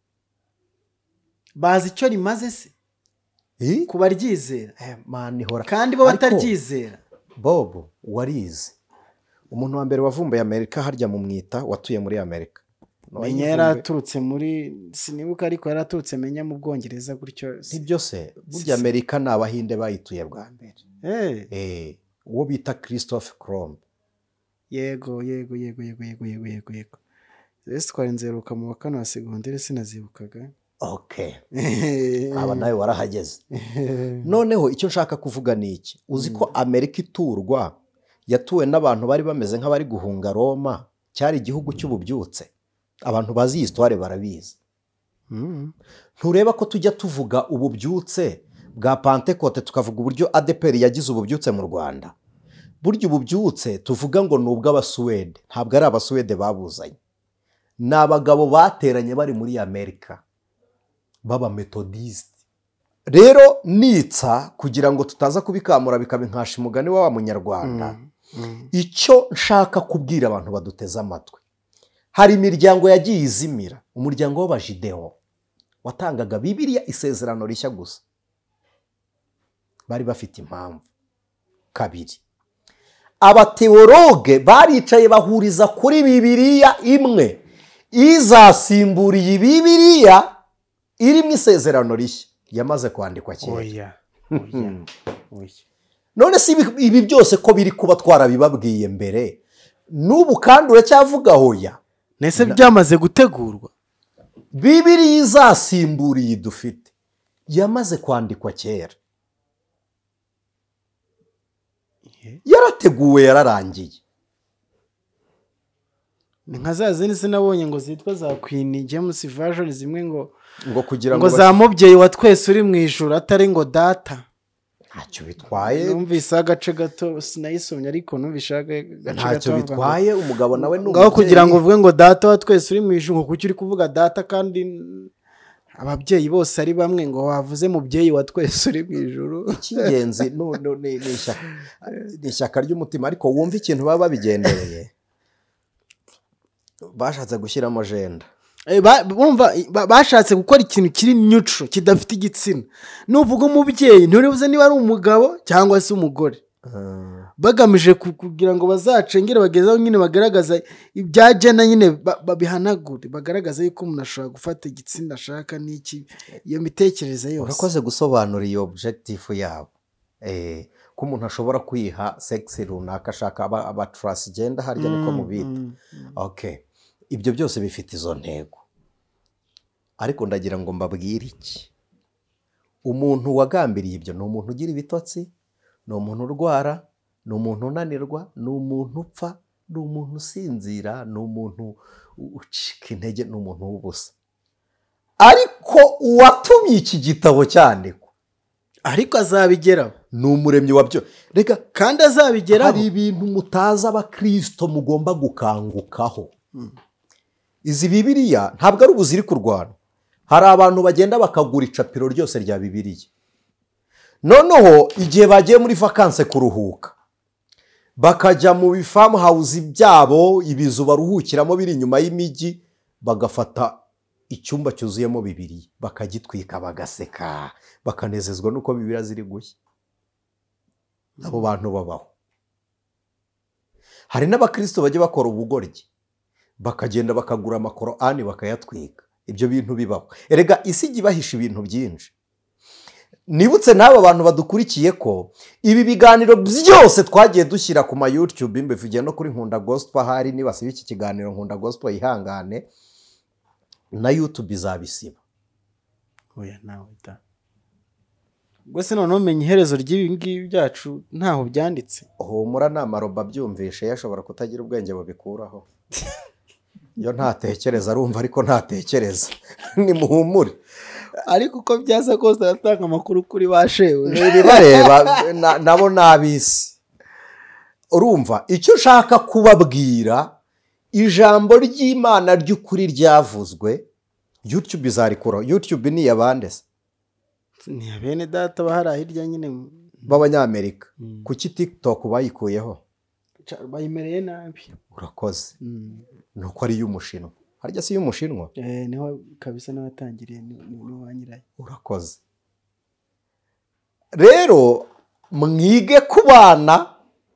Bazi icyo rimaze se? Eh? Kuba ryizera. Eh, mani hora. Kandi bo bataryizera. Bob warize umuntu wa mbere wavumbuye Amerika harya mu mwita watuye muri Amerika. Menya yaraturutse muri sinibuka ariko yaraturutse menya mu Bwongereza gutyo. Nibyo se burya Amerika n'abahinde bayituye bwa mbere. Eh eh uwo bita Christopher Columbus. Yego yego yego yego yego yego yego yego. Ese twarenzeruka mu bakano wa segondere sinazibukaga. Okay. Aba nawe warahageze. Noneho icyo nshaka kuvuga ni iki? Uzi ko Amerika iturwa yatuwe n'abantu bari bameze nk'abari guhunga Roma, cyari igihugu cy'ububyutse. Abantu bazi histoire barabizi. Mm. Ntureba ko tujya tuvuga ububyutse bwa Pentecote tukavuga uburyo A D P R yagize ububyutse mu Rwanda. Buryo ububyutse tuvuga ngo nubwo abasuwede, ntabwo ari abasuwede babuzanye. N'abagabo bateranye bari muri Amerika. Baba methodiste. Rero nitsa kugira ngo tutaza kubikamura bikaba inkashi mugani wa munyarwanda. Mm. Mm. Icyo nshaka kubwira abantu baduteze amatwi. Hari imiryango yagiye izimira, umuryango w'abajideho watangaga Bibiliya isezerano rishya gusa. Bari bafite impamvu. Kabiri, abateologe baricaye bahuriza kuri Bibiliya imwe izasimburiye Bibiliya irimo isezerano rishya yamaze kwandikwa kera. Oya. Oya. Oya. None si ibi byose ko biri kuba twarabibabwiye mbere, n'ubu kandi uracyavuga hoya. Nese byamaze gutegurwa. Bibiliya izasimburiye dufite yamaze kwandikwa kera. Yarateguwe yararangiye. Ni nka za zindi sinabonye ngo zitwa za Queen James version zimwe ngo ngo kugira ngo za mubyeyi wa twese uri mu ijuru atari ngo data. Ntacyo bitwaye. Numvise agace gato sinayisomye ariko numvise agace gato. Ntacyo bitwaye umugabo nawe n'umubyeyi. Ngaho kugira ngo uvuge ngo data wa twese uri mu ijuru ngo kuki uri kuvuga data kandi ababyeyi bose ari bamwe ngo wavuze mubyeyi wa twese uri mu ijuru. Ikingenzi no no ni ishyaka ry'umutima ariko wumva ikintu baba babigendereye. Bashatse gushyiramo agenda. Bumva bashatse gukora ikintu kiri neutral kidafite igitsina. Nuvuga umubyeyi nturibuze niba ari umugabo cyangwa se umugore. Bagamije kugira ngo bazacengere bagezaho nyine bagaragaza ibya gender nyine babihanagure bagaragaza yuko umuntu ashobora gufata igitsina ashaka n'iki iyo mitekerereze yose. Urakoze gusobanura iyo objective yabo. Eh ko umuntu ashobora kwiha sex runaka ashaka aba transgender harya niko mubita. Okay. Ibyo byose bifite izo ntego. Ariko ndagira ngo mbabwire iki. Umuntu wagambiriye ibyo ni umuntu ugira ibitotsi, ni umuntu urwara, ni umuntu unanirwa, ni umuntu upfa, ni umuntu usinzira, ni umuntu ucika intege, ni umuntu w'ubusa. Ariko uwatumye iki gitabo cyandikwa ariko azabigeraho ni umuremyi wabyo. Reka kandi azabigeraho. Hari ibintu mutaza abakristo mugomba gukangukaho. Hmm. Izi Bibiliya ntabwo ari ubuziri kurwana. Hari abantu bagenda bakagura icapiro ryose rya Bibiliya. Noneho igihe bagiye muri vacances kuruhuka bakajya mu bifamu house byabo ibizu baruhukiramo biri inyuma y'imijyi bagafata icyumba cyuzuyemo Bibiliya bakagitwika bagaseka bakanezezwa nuko Bibiliya ziri gushya. Abo bantu babaho. Hari n'abakristo bajye bakora ubugoryi bakagenda bakagura amakorani bakayatwika. Ibyo bintu bibaho. Erega isi gibahisha ibintu byinshi. Nibutse n'aba bantu badukurikiye ko ibi biganiro byose twagiye dushyira ku ma YouTube imbevugiye no kuri Nkunda Gospel hari nibasiba iki kiganiro Nkunda Gospel ihangane na YouTube izabisiba. Oya nawe da. Gwese none umenye iherezo ry'ibi ngibi byacu ntaho byanditse. Humura n'amaroba byumvishe yashobora kutagira ubwenge babikuraho. Yo ntatekereza arumva ariko ntatekereza. Ni muhumure. Ariko uko byaza kose atanga amakuru kuri bashewe. Bareba nabo nabisi. Urumva icyo ushaka kubabwira ijambo ry'Imana ry'ukuri ryavuzwe YouTube izarikora. YouTube ni yabande se? Ni abene data bahara hirya nyine b'abanyamerika. Mm. Kuki TikTok bayikuyeho? Bayimereye nabi. Urakoze. Mm. Nuko ari y'umushinwa. Harya si y'umushinwa? Eh niho kabisa n'abatangiriye ni wanyiraye. Urakoze. Rero mwige kubana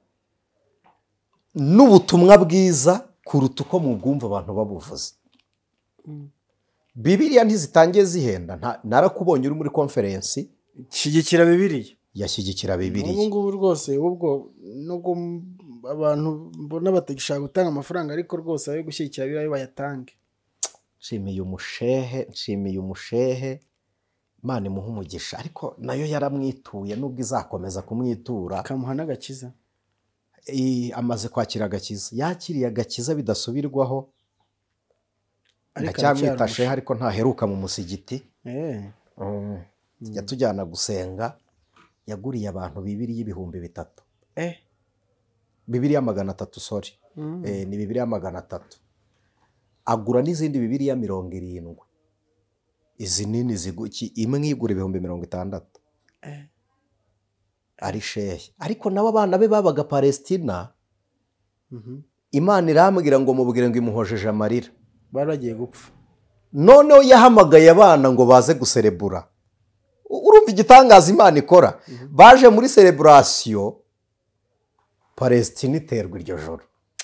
n'ubutumwa bwiza kuruta uko mubwumva abantu babuvuze. Bibiliya ntizitangiye zihenda. Nta- narakubonye uri muri konferensi shyigikira bibiliya yashyigikira ubu Bibiliya. ngubu rwose ubwo nubwo m- abantu mbona batagishaka gutanga amafaranga ariko rwose ayo gushyigikira bibiliya yo bayatange. Nshimiye umushehe nshimiye umushehe Imana imuha umugisha, ariko nayo yaramwituye nubwo izakomeza kumwitura. kamuha n'agakiza. I- amaze kwakira agakiza, yakiriye agakiza bidasubirwaho. Ariko Ndacyamwita aracyari shehe ariko ntaheruka mu musigiti. Eh, Mm. Yatujyana gusenga, yaguriye abantu Bibiliya ibihumbi bitatu. eh, Bibiliya magana atatu sorry. mm. Eh, ni Bibiliya magana atatu. Agura n'izindi Bibiliya mirongo irindwi. Izi nini ziguki imwe igura ibihumbi mirongo itandatu. Eh. Ari shehe. Ariko nabo abana be babaga Palestina, Mhm. Imana irambwira ngo mubwire ngo imuhojeje amarira. bari bagiye gupfa. Noneho yahamagaye abana ngo baze guserebura. U- Urumva igitangaza Imana ikora. Baje muri celebration, Palestina iterwa iryo joro.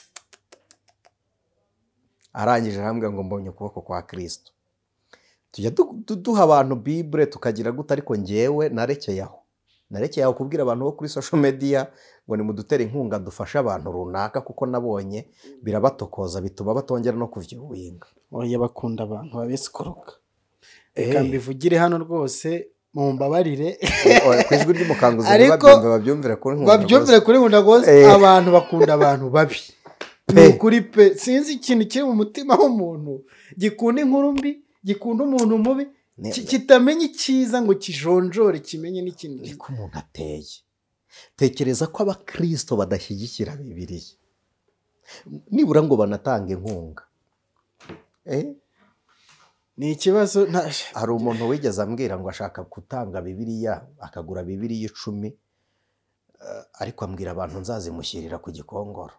Arangije arambwira ngo mbonye ukuboko kwa Kristo. Tujya du- du- duha abantu Bible tukagira gute, ariko njyewe narekeye aho. Narekeye aho kubwira abantu bo kuri social media ngo nimudutere inkunga dufashe abantu runaka, kuko nabonye birabatokoza bituma batongera no kuvyuhinga. oya bakunda abantu babesikoroka. Eh. Reka mbivugire hano rwose mumbabarire Ku ijwi ry'umukanguzi Ariko babyumve babyumvire kuri nkunda babyumvire kuri nkunda rwose. Eh. Abantu bakunda abantu babi Pe. ni ukuri pe. Sinzi ikintu kiri mu mutima w'umuntu gikunda inkuru mbi, gikunda umuntu mubi, Ne- ki- kitamenya icyiza ngo kijonjore kimenye n'ikintu. niko umuntu ateye. Tekereza ko abakristo badashyigikira Bibiliya, nibura ngo banatanga inkunga. Eh? Ni ikibazo nta Hari umuntu wigeze ambwira ngo ashaka gutanga Bibiliya, akagura Bibiliya icumi, eh, ariko ambwira abantu nzazimushyirira ku gikongoro.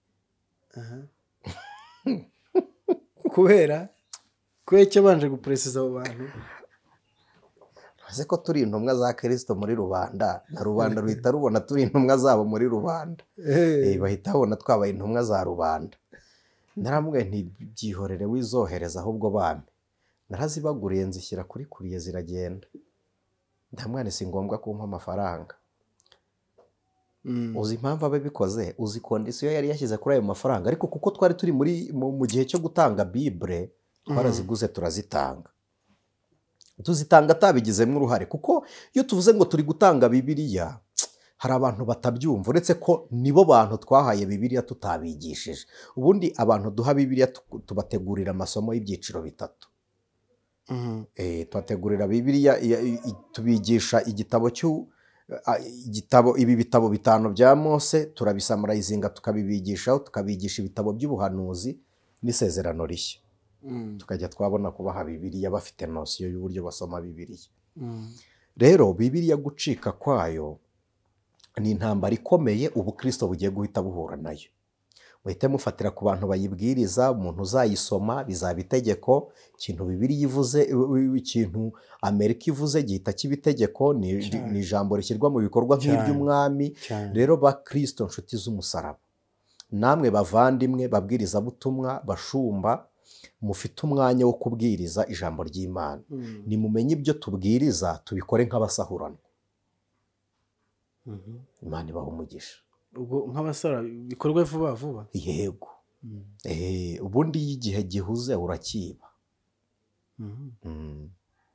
kubera kubera icyo banje gupresiza abo bantu. Ese ko turi intumwa za Kristo muri rubanda, na rubanda ruhita rubona turi intumwa zabo muri rubanda. Eh, bahita babona twabaye intumwa za rubanda. Naramubwiye nti byihorere wizohereza ahubwo bampe. Narazibaguriye nzishyira kuri kuriye ziragenda. Ndamwana si ngombwa kumpa amafaranga. Mm. Uzi impamvu ababikoze, uzi kondisiyo yari yashyize kuri ayo mafaranga, ariko kuko twari turi muri mu mu gihe cyo gutanga Bible, twaraziguze turazitanga. Tuzitanga atabigizemo uruhare, kuko iyo tuvuze ngo turi gutanga Bibiliya, hari abantu batabyumva, uretse ko nibo bantu twahaye Bibiliya tutabigishije. Ubundi abantu duha Bibiliya tu- tubategurira amasomo y'ibyiciro bitatu. Mhm. Eh, tubategurira Bibiliya, i- i- i- tubigisha igitabo cy'u a- igitabo ibi bitabo bitanu bya Mose, turabisamarayizinga tukabibigishaho, tukabigisha ibitabo by'ubuhanuzi n'isezerano rishya. Mm. Tukajya twabona kubaha Bibiliya bafite nosiyo y'uburyo basoma Bibiliya. Mm. Rero Bibiliya gucika kwayo ni intambara ikomeye ubukristo bugiye guhita buhura nayo. Muhite mufatira ku bantu bayibwiriza, umuntu uzayisoma bizaba itegeko. Ikintu Bibiliya ivuze, ikintu Amerika ivuze gihita kiba itegeko. Ni Cyane. ni ijambo rishyirwa mu bikorwa Cyane. nk'iry'umwami. Cyane. Rero bakristo nshuti z'umusaraba, namwe bavandimwe babwirizabutumwa, bashumba, mufite umwanya wo kubwiriza ijambo ry'Imana. Mm. Nimumenye ibyo tubwiriza tubikore nk'abasahurana. Mhm. Imana ibaha umugisha. ubwo nk'abasara bikorwe vuba vuba. Yego. Mm. Eh, ubundi iyo igihe gihuze urakiba. Mhm. Mm,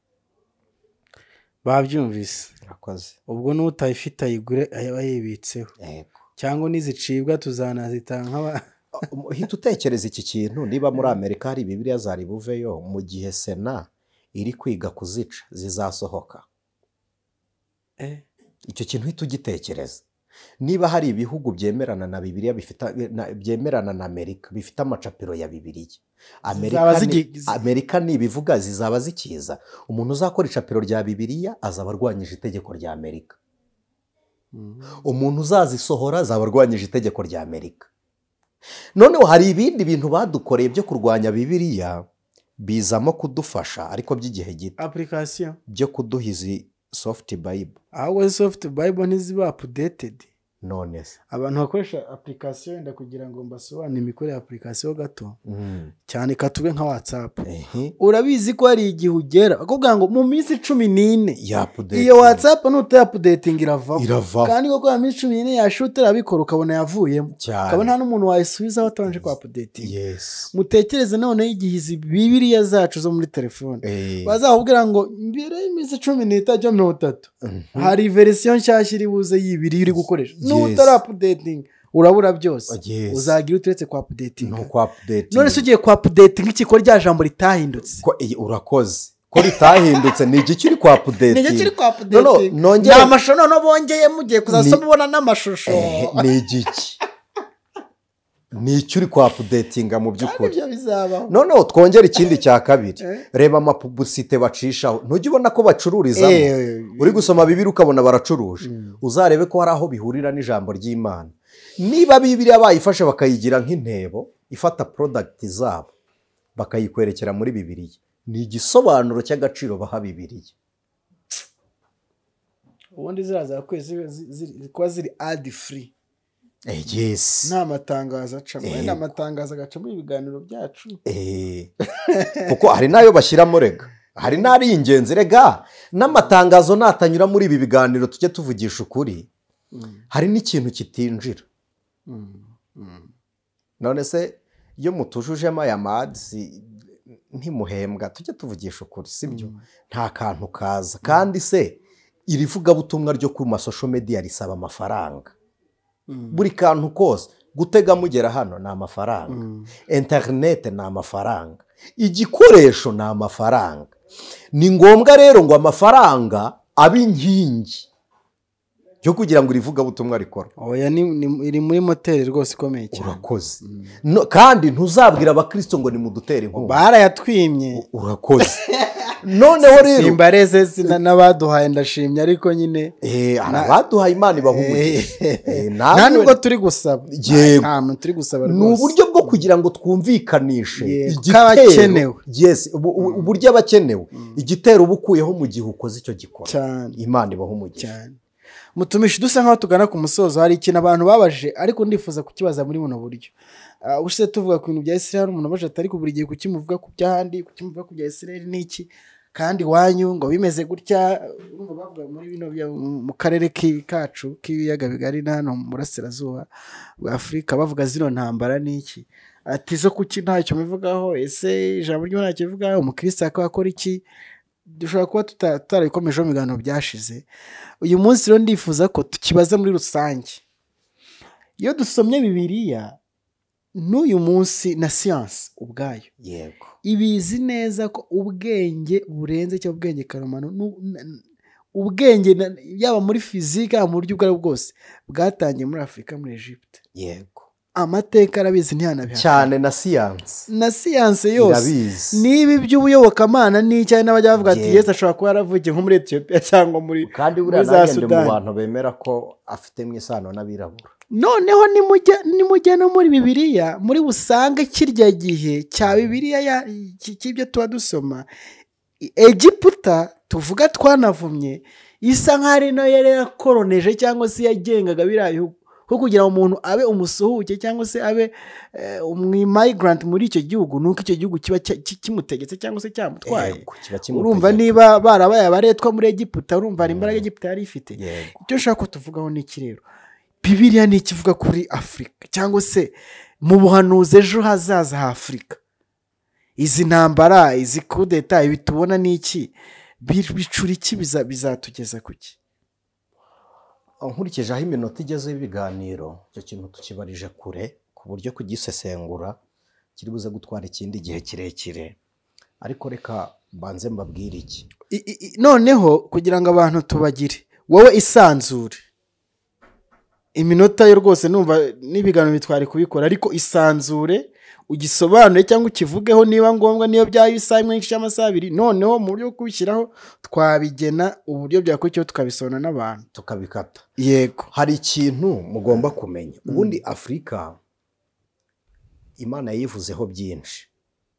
babyumvise. urakoze. Ubwo n'utayifite ayigure ayaba yibitseho, Yego. cyangwa nizicibwa tuzanazitanga nk'aba Uhita utekereza iki kintu, niba muri Amerika hari Bibiliya zari buveyo mu gihe Sena iri kwiga kuzica zizasohoka. eh Icyo kintu uhita ugitekereza. Niba hari ibihugu byemerana na Bibiliya bifita na- byemerana na Amerika bifite amacapiro ya Bibiliya, Amerika Zizaba ni- zigi- Amerika nibivuga zizaba zikiza. Umuntu uzakora icapiro rya Bibiliya azaba arwanyije itegeko rya Amerika. Mhm. Umuntu uzazisohora azaba arwanyije itegeko rya Amerika. Noneho hari ibindi bintu badukoreye byo kurwanya Bibiliya bizamo kudufasha, ariko by'igihe gito, application byo kuduha izi soft bible. ahubwo soft bible ntiziba updated. none se abantu bakoresha application wenda kugira ngo mbasobanure imikorere ya application gato cyane katubwe nka WhatsApp urabizi ko hari igihe ugera bakubwira ngo mu minsi cumi n'ine iyo WhatsApp nuta updating iravaho kandi koko ya minsi cumi n'ine yashutera abikora ukabona yavuyemo ukabona nta n'umuntu wayisubiza watabanje ku updating. Yes. Mutekereze none igihe izi Bibiliya zacu zo muri telefone bazakubwira ngo mbere y'iminsi cumi n'itatu cyangwa mirongo itatu hari version nshyashya iri buze y'ibiri iri gukoresha n'utara updating urabura byose uzagira uturetse kwa updating no kwa updating none se ugiye kwa updating iki ko rya jambo litahindutse ko urakoze ko litahindutse ni iki kiri kwa updating ni iki kiri kwa updating no no amashusho none bongeye mugiye kuzasoma ubona n'amashusho ni igiki ni icyo uri kwa updating mu by'ukuri no no twongera ikindi cya kabiri reba amapubusite bacishaho ntujye ubona ko bacururizamo uri gusoma Bibiliya ukabona baracuruje uzarebe ko hari aho bihurira n'ijambo ry'Imana niba Bibiliya bayifashe bakayigira nk'intebo ifata product zabo bakayikwerekera muri Bibiliya ni igisobanuro cy'agaciro baha Bibiliya ubundi ziraza kwezi kuba ziri ad free. Eh yes. Nta matangazo acamo, nta matangazo agacamo ibiganiro byacu. Eh. Kuko hari nayo bashyiramo rega. Hari nari ingenzi rega. N'amatangazo natanyura muri ibi biganiro tujye tuvugisha ukuri. Hari n'ikintu kitinjira. None se iyo mutujujemo aya madzi ntimuhembwa tujye tuvugisha ukuri sibyo? Nta kantu kaza kandi se irivuga butumwa ryo ku masocial media risaba amafaranga. Buri kantu kose gutega mugera hano ni amafaranga, internet ni amafaranga, igikoresho ni amafaranga. Ni ngombwa rero ngo amafaranga abe inkingi yo kugira ngo irivuga butumwa rikora. Oya ni iri muri moteri rwose ikomeye cyane. Urakoze. No, kandi ntuzabwira abakristo ngo ni mudutere inkunga. Barayatwimye. Urakoze. Noneho rero simbareze n'abaduhaye ndashimye ariko nyine eh abaduhaye Imana ibahumuje eh nta nubwo turi gusaba nta muntu turi gusaba rwose ni uburyo bwo kugira ngo twumvikanishe igitero. Yes, uburyo abakenewe igitero ubukuyeho mu gihe ukoze icyo gikora Imana ibahumuje cyane. Mutumishi dusa nkaho tugana ku musozo hari ikintu abantu babaje ariko ndifuza kukibaza muri buno buryo. Ushize tuvuga ku bintu bya Israel umuntu baje atari kuburi gihe kukimuvuga ku byahandi kukimuvuga ku bya Israel niki kandi wanyu ngo bimeze gutya ngo bavuga muri bino bya mu karere kacu k'ibiyaga bigari hano mu burasirazuba bwa Afrika bavuga zino ntambara niki ati zo kuki ntacyo bivugaho ese ijambo ryo ntacyo bivugaho umukristo akora iki dushobora kuba tutarikomeje mu biganiro byashize. Uyu munsi rero ndifuza ko tukibaza muri rusange iyo dusomye Bibiliya n'uyu munsi na science ubwayo yego ibizi neza ko ubwenge burenze cyo ubwenge karemano ubwenge yaba muri fizika mu buryo bwari bwose bwatangiye muri Afrika muri Egypt. Yego amateka arabizi ntihanabiha cyane na science na science yose nibi by'ubuyobokamana ni cyane n'abajya bavuga ati Yesu ashobora kuba yaravugiye nko muri Ethiopia cyangwa muri kandi buriya nagende mu bantu bemera ko afite mwisano n'abirabura. Noneho nimujya nimujya no muri Bibiliya muri busange kirya gihe cya Bibiliya cy'ibyo tuba dusoma Egiputa tuvuga twanavumye isa nk'ari no yari yakoroneje cyangwa se yagengaga biriya bihugu ko kugira ngo umuntu abe umusuhuke cyangwa se abe umwimigrant muri icyo gihugu nuko icyo gihugu kiba kimutegetse cyangwa se cyamutwaye. Urumva niba barabaye abaretwa muri Egiputa urumva ari imbaraga Egiputa yari ifite. Icyo nshaka ko tuvugaho ni iki rero Bibiliya ni ikivuga kuri Afrika cyangwa se mu buhanuzi ejo hazaza ha Afrika izi ntambara izi kudeta ibi tubona ni iki bicura iki bizatugeza kuki? Nkurikije aho iminota igeze ibiganiro icyo kintu tukibarije kure ku buryo kugisesengura kiri buze gutwara ikindi gihe kirekire ariko reka banze mbabwire iki noneho kugira ngo abantu tubagire wowe isanzure iminota yo rwose numva n'ibiganiro bitwari kubikora ariko isanzure ugisobanure cyangwa ukivugeho niba ngombwa niyo byayo isaha imwe n'igice cy'amasaha abiri noneho mu buryo bwo kubishyiraho twabigena uburyo byakurikiyeho tukabisona n'abantu tukabikata. Yego hari ikintu mugomba kumenya ubundi Afrika Imana yivuzeho byinshi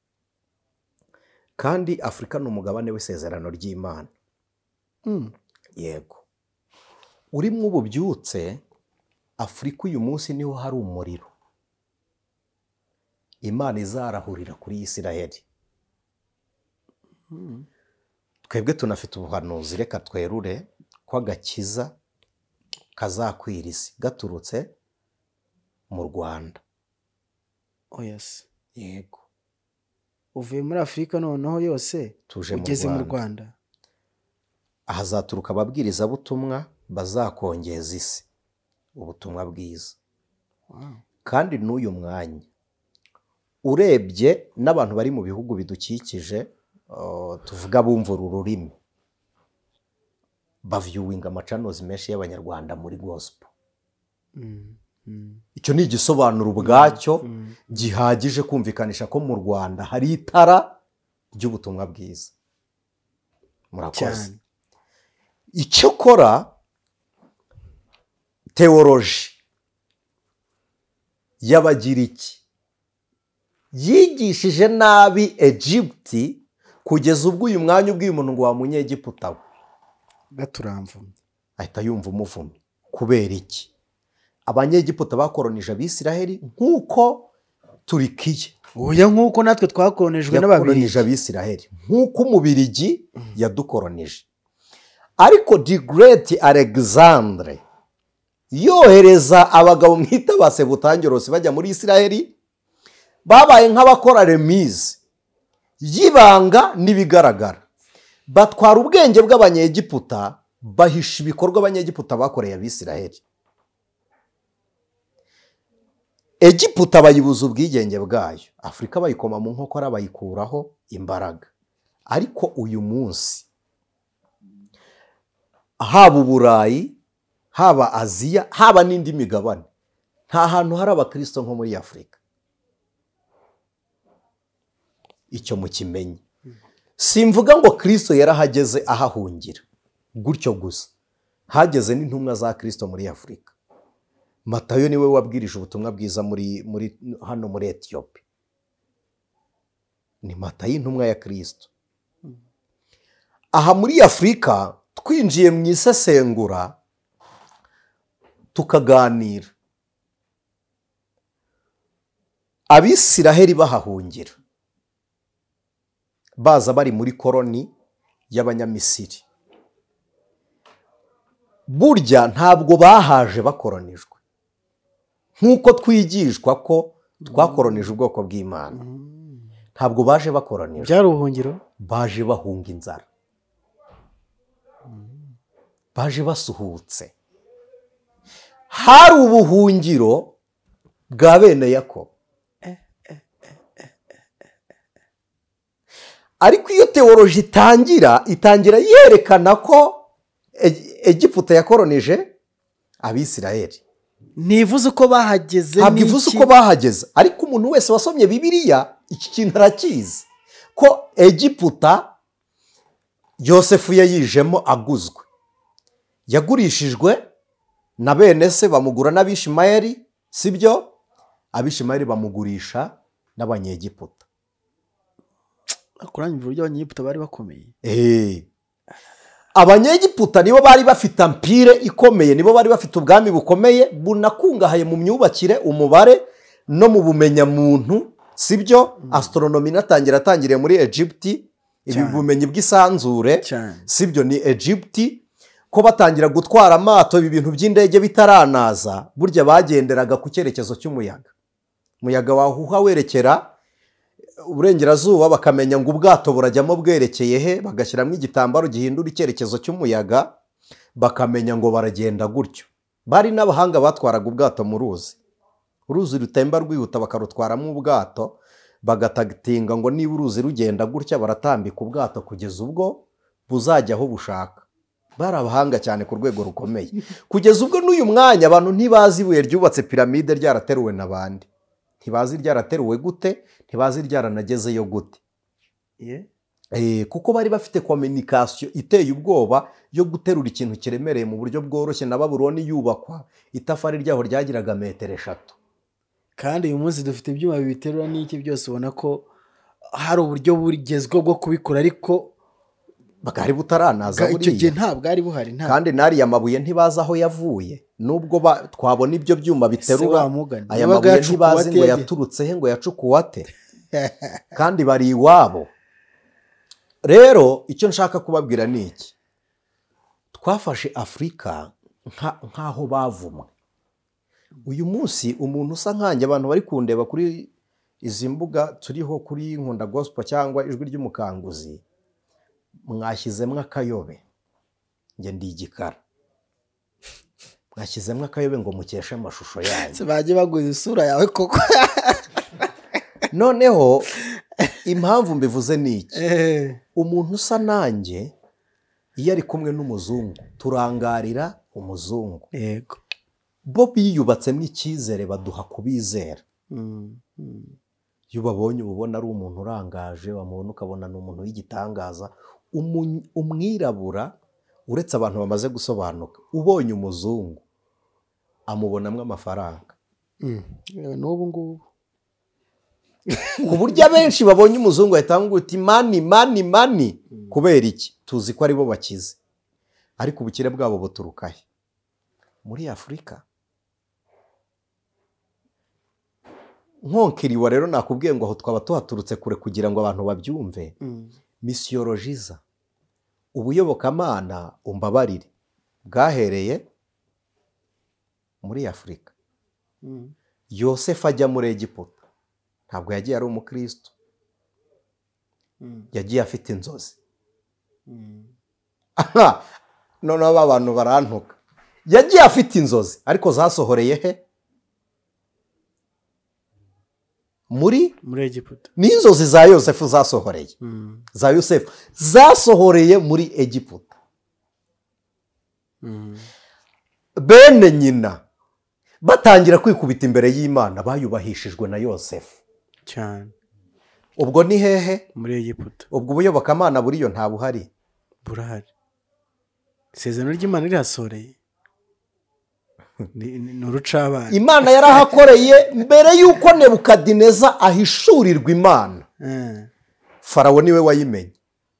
kandi Afrika ni umugabane w'isezerano ry'Imana. Yego urimo ububyutse Afurika uyu munsi niho hari umuriro Imana izarahurira kuri Isiraheli. Twebwe tunafite ubuhanuzi, reka twerure ko agakiza kazakwira isi gaturutse mu Rwanda. Oh yes. Yego. Uvuye muri Afurika noneho yose Tuje mu ugeze mu Rwanda. Rwanda. Ahazaturuka ababwirizabutumwa bazakongeza isi ubutumwa bwiza. Wow. Kandi n'uyu mwanya urebye n'abantu bari mu bihugu bidukikije, uh, tuvuga bumva uru rurimi, baviewinga amacanozi menshi y'abanyarwanda muri gospel. Mm. Mm. Icyo ni igisobanuro ubwacyo Mm. gihagije kumvikanisha ko mu Rwanda hari itara ry'ubutumwa bwiza. Murakoze. Cyane. Icyo kora teoloji y'Abagiriki yigishije nabi Egypti kugeza ubwo uyu mwanya ubwiye umuntu ngo wamunyegiputa we Gaturamvumye. ahita yumva umuvumyi. Kubera iki? Abanyegiputa bakoronije Abisiraheli nk'uko Turikiya Oya nk'uko natwe twakoronijwe n'Ababirigi. yakoronije Abisiraheli, nk'uko Umubirigi yadukoronije. Ariko the great Alexandre yohereza abagabo mwita Basebutangerosi bajya muri Isiraheli, babaye nk'abakora remizi y'ibanga n'ibigaragara. Batwara ubwenge bw'Abanyegiputa, bahisha ibikorwa Abanyegiputa bakoreye Abisiraheli. Egiputa bayibuza ubwigenge bwayo, Afurika bayikoma mu nkokora bayikuraho imbaraga. Ariko uyu munsi haba Uburayi, haba Aziya, haba n'indi migabane, nta hantu hari abakristo nko muri Afurika. Icyo mukimenye. Simvuga ngo Kristo yarahageze ahahungira gutyo gusa, hageze n'intumwa za Kristo muri Afurika. Matayo niwe wabwirije ubutumwa bwiza muri muri hano muri Ethiopia. Ni Matayo intumwa ya Kristo. Aha muri Afurika twinjiye mu isesengura tukaganira, Abisiraheli bahahungira baza bari muri koloni y'Abanyamisiri. Burya ntabwo bahaje bakoronijwe nk'uko twigishwa ko twakoronije ubwoko bw'Imana. Ntabwo baje bakoronijwe, Byari ubuhungiro. baje bahunga inzara, baje basuhutse. Hari ubuhungiro bwa bene Yakobo. Ariko iyo teoloji itangira itangira yerekana ko Egiputa yakoronije Abisiraheli. Ntivuze uko bahageze. Ntabwo ivuze uko bahageze, ariko umuntu wese wasomye Bibiliya iki kintu arakizi ko Egiputa Yosefu yayijemo aguzwe, yagurishijwe na bene se bamugura n'Abishimayeli, sibyo? Abishimayeli bamugurisha n'Abanyegiputa. Akuranye uburyo Abanyegiputa bari bakomeye. Eh. Abanyegiputa nibo bari bafite ampire ikomeye, nibo bari bafite ubwami bukomeye bunakungahaye mu myubakire, umubare no mu bumenya muntu, sibyo? Mm. Astronomy natangira atangiriye muri Egypti, ibi bumenyi bw'isanzure, sibyo? Ni Egypti ko batangira gutwara amato, ibi bintu by'indege bitaranaza, burya bagenderaga ku cyerekezo cy'umuyaga. Umuyaga wahuha werekera uburengerazuba, bakamenya ngo ubwato burajyamo bwerekeye he, bagashyiramo igitambaro gihindura icyerekezo cy'umuyaga, bakamenya ngo baragenda gutyo. Bari n'abahanga batwaraga ubwato mu ruzi, uruzi rutemba rwihuta bakarutwaramo ubwato, bagatagitinga ngo niba uruzi rugenda gutya baratambika ubwato kugeza ubwo buzajya aho bushaka. Bari abahanga cyane ku rwego rukomeye, kugeza ubwo n'uyu mwanya abantu ntibazi ibuye ryubatse piramide ryarateruwe n'abandi, ntibazi ryarateruwe gute, ntibazi ryaranagezeyo gute. Yeah. Eh, kuko bari bafite communication iteye ubwoba yo guterura ikintu kiremereye mu buryo bworoshye. Na Babuloni yubakwa itafari ryaho ryagiraga metero eshatu, kandi uyu munsi dufite ibyuma bibiterura n'iki byose, ubona ko hari uburyo bugezweho bwo kubikora, ariko bwari butaranaza Ga- icyo gihe buriya nta bwari buhari nta kandi n'ariya mabuye ntibazi aho yavuye nubwo ba- twabona ibyo byuma ese biterura wamugani aya yabaga mabuye yacukuwe ntibazi ngo ate yaturutse he ngo yacukuwe ate kandi bari iwabo. Rero icyo nshaka kubabwira ni iki, twafashe Afurika nka- nk'aho bavumwe. Uyu munsi umuntu usa nkanjye, abantu bari kundeba kuri izi mbuga turiho kuri Nkunda Gospel cyangwa Ijwi ry'Umukanguzi, mwashyizemo akayobe, njye ndi igikara, mwashyizemo akayobe ngo mukeshe amashusho yanyu. se bajye baguza isura yawe koko. Noneho impamvu mbivuze ni iki, Eh, umuntu usa nanjye iyo ari kumwe n'umuzungu turangarira umuzungu, yego. bo biyubatsemo icyizere baduha kubizera. Mm, mm. Iyo ubabonye uba ubona ari umuntu urangaje, wamubona ukabona ni umuntu w'igitangaza. Umu- umwirabura uretse abantu bamaze gusobanuka, ubonye umuzungu amubonamo amafaranga, Mm. Yewe n'ubu ngubu ku buryo abenshi babonye umuzungu bahita bamubwira uti mani mani mani. Kubera iki? Tuzi ko aribo bakize, ariko ubukire bwabo buturuka he? Muri Afurika. Nkonkiriwa rero nakubwiye ngo aho twaba tuhaturutse kure kugira ngo abantu babyumve. Mm. Misiyolojiza, ubuyobokamana, umbabarire, bwahereye muri Afurika. Mm. Yosefu ajya muri Egiputa ntabwo yagiye ari umukristo, Mm. yagiye afite inzozi. Mm. Aha, noneho aba bantu barantuka. Yagiye afite inzozi ariko zasohoreye he? Muri muri Egiputa. n'inzozi za Yosefu zasohoreye, Mm. za Yosefu zasohoreye muri Egiputa. Mm. Bene nyina batangira kwikubita imbere y'Imana bayubahishijwe na Yosefu. cyane Ubwo ni hehe? muri Egiputa Ubwo ubuyobokamana buriyo nta buhari. burahari. Isezerano ry'Imana rirasoreye. Ni ni urucabana. Imana yarahakoreye mbere y'uko Nebukadineza ahishurirwa Imana. Eh. Farawo niwe wayimenye.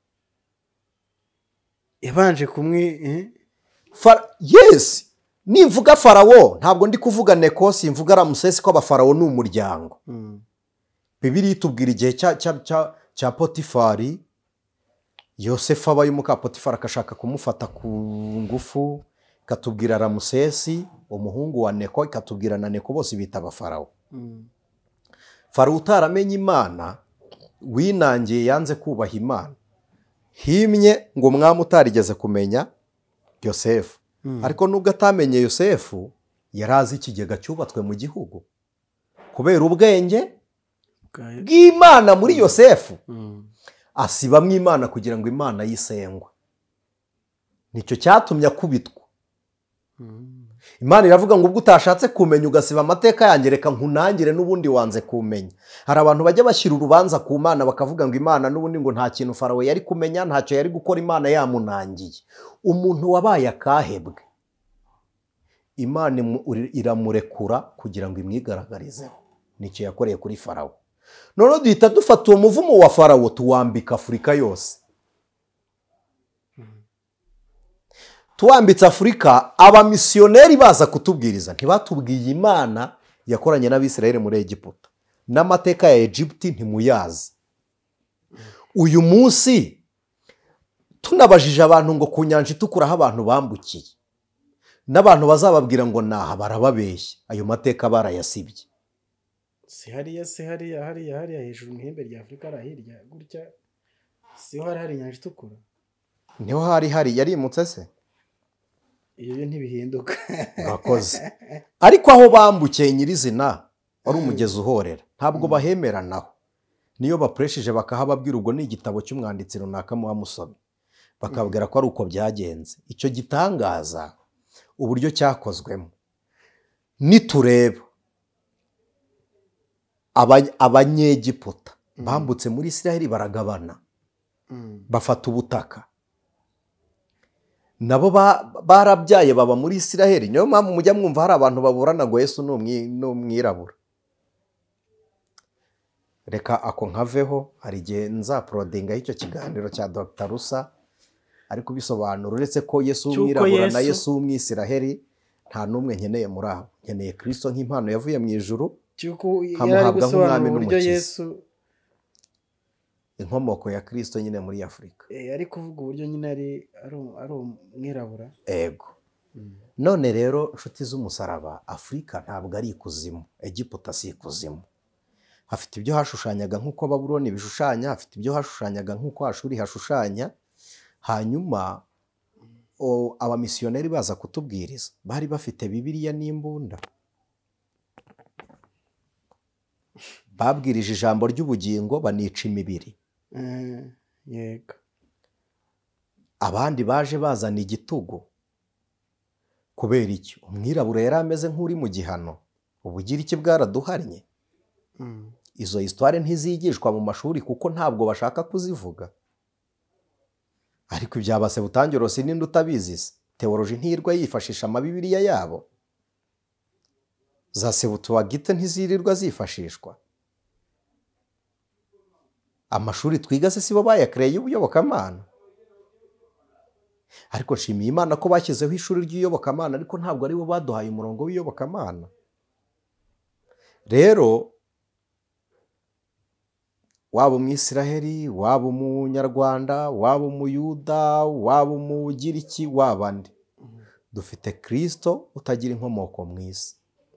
Yabanje kumwe eh? Fara- yes, nimvuga Farawo ntabwo ndi kuvuga Nekosi, mvuga Ramusesi, ko abafarawo ni umuryango. Mm. Bibiliya itubwira igihe cya cya cya, cya Potifari, Yosefu abaye umuka Potifari akashaka kumufata ku ngufu, ikatubwira Ramusesi umuhungu wa Neko, ikatubwira na Neko, bose bita abafarawo. Mm. Farawo utaramenye Imana, winangiye, yanze kubaha Imana, himye ngo umwami utarigeze kumenya Yosefu. Mm. Ariko nubwo atamenye Yosefu, yari azi ikigega cyubatswe mu gihugu kubera ubwenge Bwa- bw'Imana muri Yosefu. Mm. Asibamwo Imana kugira ngo Imana yisengwe. Nicyo cyatumye akubitwa. Mm. Imana iravuga ngo ubwo utashatse kumenya ugasiba amateka yanjye, reka nkunangire n'ubundi wanze kumenya. Hari abantu bajya bashyira urubanza ku Mana bakavuga ngo Imana n'ubundi ngo nta kintu Farawo yari kumenya, ntacyo yari gukora, Imana yamunangiye. Umuntu wabaye akahebwe, Imana imu- uri- iramurekura kugira ngo imwigaragarizeho. Nicyo yakoreye kuri Farawo. Noneho duhita dufata uwo muvumo wa Farawo tuwambika Afurika yose. Tuwambitse Afurika, abamisiyoneri baza kutubwiriza ntibatubwiye Imana yakoranye n'Abisirayeli muri Egiputa. N'amateka ya Egiputi ntimuyazi. Uyu munsi tunabajije abantu ngo ku nyanja itukura aho abantu bambukiye, n'abantu bazababwira ngo naha, barababeshya. Ayo mateka barayasibye. Si hariya si hariya hariya hariya hejuru mu ihembe rya Afurika ari hirya gutya, siho hari hari inyanja itukura. Niho hari hari yarimutse se? Iyo byo ntibihinduka. Murakoze. Ariko aho bambukiye nyirizina wari umugezi uhorera, ntabwo bahemeranaho. Niyo bapuresheje bakahababwira ubwo ni igitabo cy'umwanditsi runaka muba musomye, bakabwira ko ari uko byagenze. Icyo gitangaza uburyo cyakozwemo, nitureba aba- abanyegiputa bambutse muri Isiraheli baragabana, Mm. bafata ubutaka. Nabo ba- barabyaye baba muri Isiraheli. Niyo mpamvu mujya mwumva hari abantu baburana ngo Yesu ni umwi- ni umwirabura. Reka ako nkaveho, hari igihe nzaporodingaho icyo kiganiro cya Dr Rusa ariko bisobanura uretse ko Yesu Cy'uko w'umwirabura na Yesu- Yesu w'umwisiraheli nta n'umwe nkeneye muri abo, nkeneye Kristo nk'impano yavuye mu ijuru, cyuko yari ari nkamuhabwa gusobanura nk'umwami uburyo n'umukiza. Yesu inkomoko ya Kristo nyine muri Afurika. eh, ari kuvuga uburyo nyine ari ari ari umwirabura. Ego. None rero nshuti z'umusaraba, Afurika ntabwo ari ikuzimu, Egiputa si ikuzimu. Hafite ibyo hashushanyaga nk'uko Babuloni bishushanya, hafite ibyo hashushanyaga nk'uko Ashuri hashushanya. Hanyuma o, abamisiyoneri baza kutubwiriza bari bafite Bibiliya n'imbunda, babwirije ijambo ry'ubugingo banica imibiri. Eh, yego. Abandi baje bazana igitugu. Kubera iki? Umwirabura yari ameze nk'uri mu gihano, ubugira iki bwaraduhannye. Mm. Izo histoire ntizigishwa mu mashuri kuko ntabwo bashaka kuzivuga. Ariko ibya Basebutangirose ninde utabizi se? Teoloji ntirwa yifashisha amabibiriya yabo. Za Sebutuwagite ntizirirwa zifashishwa. Amashuri twiga se sibo bayakreye y'ubuyobokamana. Ariko nshimiye Imana ko bashyizeho ishuri ry'iyobokamana, ariko ntabwo ari bo baduhaye umurongo w'iyobokamana. Rero waba umwisiraheli, waba umunyarwanda, waba umuyuda, waba umugiriki, waba nde, dufite Kristo utagira inkomoko mu isi.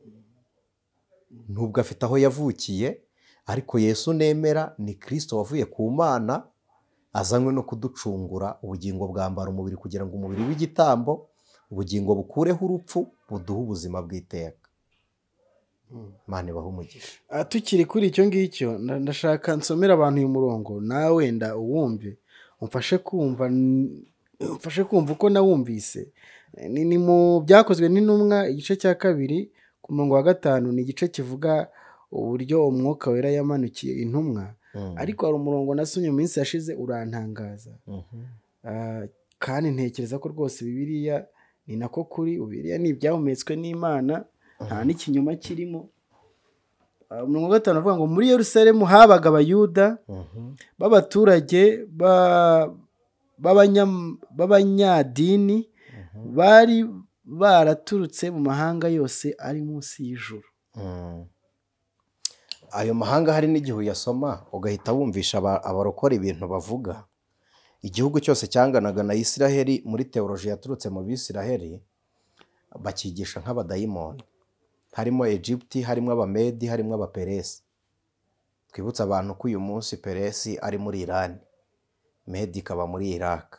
Nubwo afite aho yavukiye, ariko Yesu nemera ni Kristo wavuye ku Mana, azanywe no kuducungura ubugingo bwambara umubiri kugira ngo umubiri w'igitambo, ubugingo bukureho urupfu, buduhe ubuzima bw'iteka. Imana ibahe umugisha. Ah, tukiri kuri icyo ngicyo nda- ndashaka nsomera abantu uyu murongo nawe wenda uwumve umfashe kumva n- umfashe kumva uko nawumvise. Ni, ni mu byakozwe n'intumwa igice cya kabiri ku murongo wa gatanu, ni igice kivuga uburyo umwuka wera yamanukiye intumwa. Mm. Ariko hari umurongo nasomye mu minsi yashize urantangaza. Mhm. Ah, kandi ntekereza ko rwose Bibiliya ni nako kuri. Bibiliya ni ibyahumetswe n'Imana, nta n'ikinyoma kirimo. Ah, umurongo wa gatanu avuga ngo muri Yerusalemu habaga abayuda Mhm. b'abaturage ba- b'abanya- b'abanyadini bari baraturutse mu mahanga yose ari munsi y'ijuru. Mm. Ayo mahanga hari n'igihe uyasoma ugahita wumvisha aba- abarokora ibintu bavuga. Igihugu cyose cyanganaga na Isiraheli muri teoloji yaturutse mu Bisiraheli bakigisha nk'abadayimoni. Harimo Egypti, harimo Abamedi, harimo Abaperesi. Twibutsa abantu ko uyu munsi Peresi ari muri Irani, Medi ikaba muri Iraq.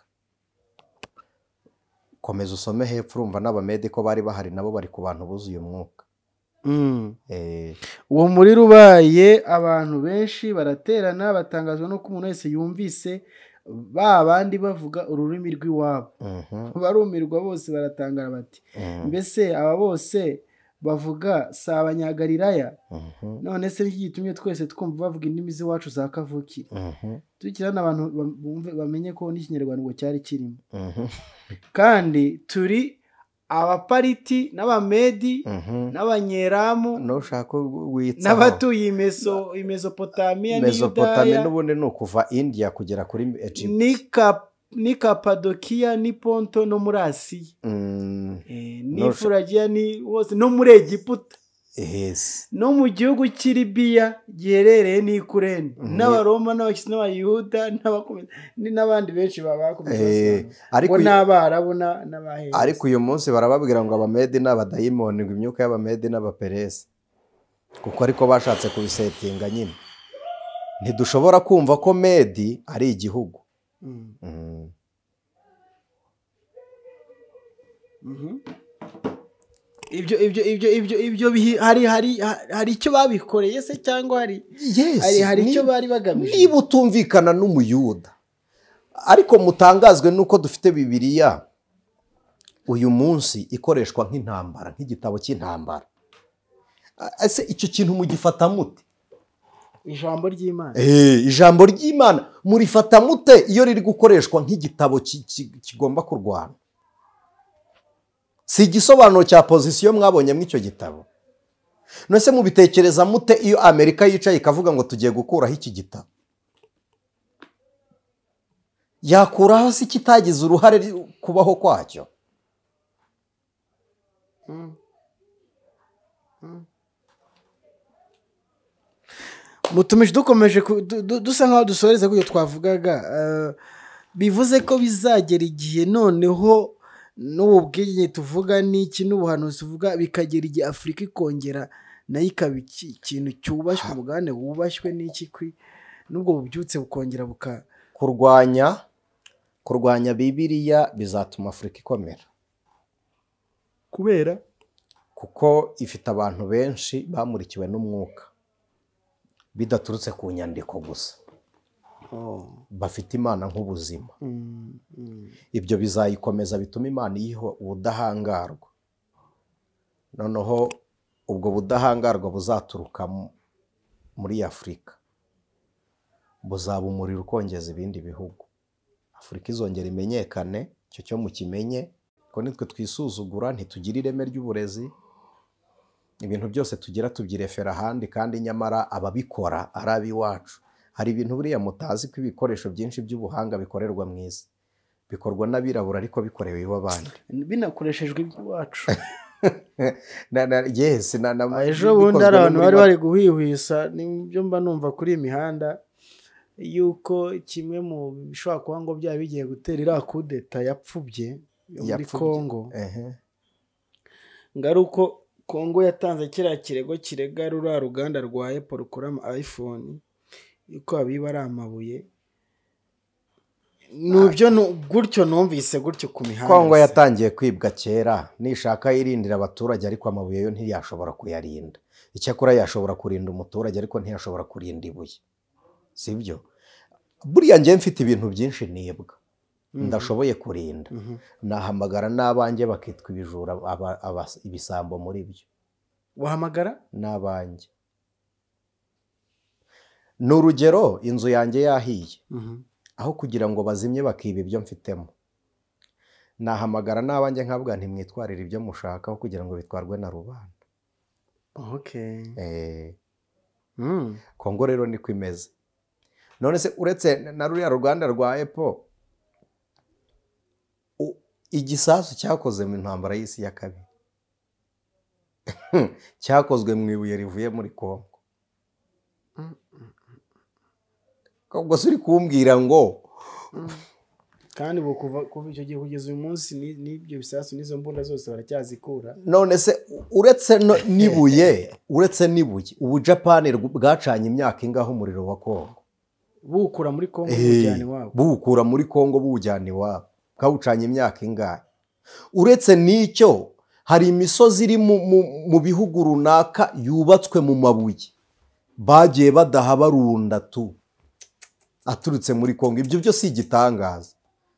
Komeza usome hepfo urumva n'Abamedi ko bari bahari, nabo bari ku bantu buzuye umwuka. Mm. Eh, Uwo muriro ubaye abantu benshi baraterana, batangazwa no ko umuntu wese yumvise ba bandi bavuga ururimi rw'iwabo. mhm, Barumirwa bose baratangara bati mhm, mbese aba bose bavuga si abanyagalilaya? mhm, None se iki gitumye twese twumva bavuga indimi z'iwacu za kavukire? mhm, Tukira n'abantu bam- bumve bamenye ko n'ikinyarwanda ngo cyari kirimo. mhm, Kandi turi abapariti n'abamedi mhm. n'abanyeramu Nushaka witsaho n'abatuye imeso imesopotamiya Mesopotami n'iyudaya n'ubundi ni ukuva India kugera kuri Egypt. ni Ka- ni kapadokiya ni ponto no muri asiya, Mm, Eh, No, ni furagiya ni hose no muri egiputa, yes. no mu gihugu cy'Ilibiya giherereye ni Kurene, Mhm. n'abaroma n'abakisi n'abayuda n'abakomeza ni n'abandi benshi baba bakomeza Eh, basobanura. ariko Ngo uyu- n'abarabu na- n'abaheza. ariko uyu munsi barababwira ngo Abamedi n'Abadayimoni, ngo imyuka y'Abamedi n'Abaperesi, kuko ariko bashatse kubisetinga nyine. Ntidushobora kumva ko Medi ari igihugu. Mm. Mm. Mhm. ibyo ibyo ibyo ibyo ibyo bihi- hari hari hari icyo babikoreye se cyangwa hari Yes, hari hari icyo ni- bari bagamije? niba utumvikana n'umuyuda, ariko mutangazwe nuko dufite Bibiliya uyu munsi ikoreshwa nk'intambara, nk'igitabo cy'intambara. A- ese icyo kintu mugifata mute? Ijambo ry'Imana. Eh, ijambo ry'Imana murifata mute iyo riri gukoreshwa nk'igitabo ki- ki- kigomba kurwana? Si igisobanuro cya pozisiyo mwabonye mw'icyo gitabo? None se mubitekereza mute iyo Amerika yicaye ikavuga ngo tugiye gukuraho iki gitabo? yakuraho se kitagize uruhare kubaho kwacyo. mutumije dukomeje dusa nkaho dusoreza kubyo twavugaga, bivuze ko bizagera igihe noneho n'ubu bwenge tuvuga n'iki n'ubuhanuzi tuvuga bikagera igihe Afurika ikongera nayo ikaba ikintu cyubashywe, umugabane wubashywe n'iki kwi n'ubwo bubyutse bukongera buka kurwanya kurwanya Bibiliya bizatuma Afurika ikomera, kubera kuko ifite abantu benshi bamurikiwe n'umwuka bidaturutse ku nyandiko gusa, bafite Imana nk'ubuzima. Ibyo bizayikomeza bituma Imana iyiha ubudahangarwa, noneho ubwo budahangarwa buzaturuka muri Afurika buzaba umuriro ukongeza ibindi bihugu. Afurika izongera imenyekane, icyo cyo mukimenye ko nitwe twisuzugura, ntitugira ireme ry'uburezi, ibintu byose tugira tubyirefera ahandi, kandi nyamara ababikora ari ab'iwacu. Hari ibintu buriya mutazi ko ibikoresho byinshi by'ubuhanga bikorerwa mu isi bikorwa n'abirabura ariko bikorewe iw'abandi, binakoreshejwe iby'iwacu. yes ejo bundi hari abantu bari bari guhwihwisa, nibyo mba numva kuri iyi mihanda, yuko kimwe mu bishobora kuba ngo byaba bigiye gutera iriya kudeta yapfubye muri Kongo, ngo ari uko Kongo yatanze kiriya kirego kirega ruriya ruganda rwa Apple rukora ama iPhone yuko abiba ari amabuye. Nubyo gutyo numvise gutyo ku mihanda. Kongo yatangiye kwibwa kera, nishaka yirindira abaturage, ariko amabuye yo ntiyashobora kuyarinda. Icyakora yashobora kurinda umuturage ariko ntiyashobora kurinda ibuye, sibyo? Buriya njye mfite ibintu byinshi nibwa ndashoboye kurinda, nahamagara n'abanjye bakitwa ibijura, ibisambo muri byo. Wahamagara n'abanjye? Ni urugero, inzu yanjye yahiye, aho kugira ngo bazimye bakiba ibyo mfitemo, nahamagara n'abanjye nkavuga nti mwitwarire ibyo mushaka aho kugira ngo bitwarwe na rubanda. Okay. Eh. Mm. Kongo rero niko imeze. None se uretse na ruriya ruganda rwa Apple, igisasu cyakoze mu ntambara y'isi ya kabiri cyakozwe mu ibuye rivuye muri Kongo. Ubwo suri kumbwira ngo kandi bukuva kuva icyo gihe kugeza uyu munsi n'ibyo bisasu n'izo mbunda zose baracyazikura. None se uretse nibuye uretse nibuye ubu Japan bwacanye imyaka ingaho umuriro wa Kongo bukura muri Kongo bujyana iwabo, bukura muri Kongo bujyana iwabo, kawucanye imyaka ingahe. Uretse n'icyo hari imisozi iri mu bihugu runaka yubatswe mu mabuye bagiye badaha barunda tu aturutse muri Kongo. Ibyo byo si igitangaza,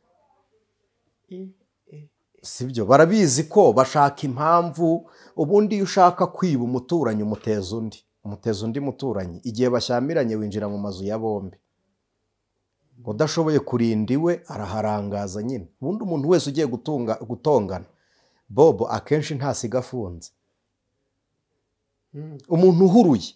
sibyo? Barabizi ko bashaka impamvu. Ubundi iyo ushaka kwiba umuturanyi umuteza undi umuteza undi muturanyi, igihe bashyamiranye winjira mu mazu ya bombi. Udashoboye kurinda iwe araharangaza nyine. Ubundi umuntu wese ugiye gutunga gutongana Bobo akenshi ntasiga afunze. Umuntu uhuruye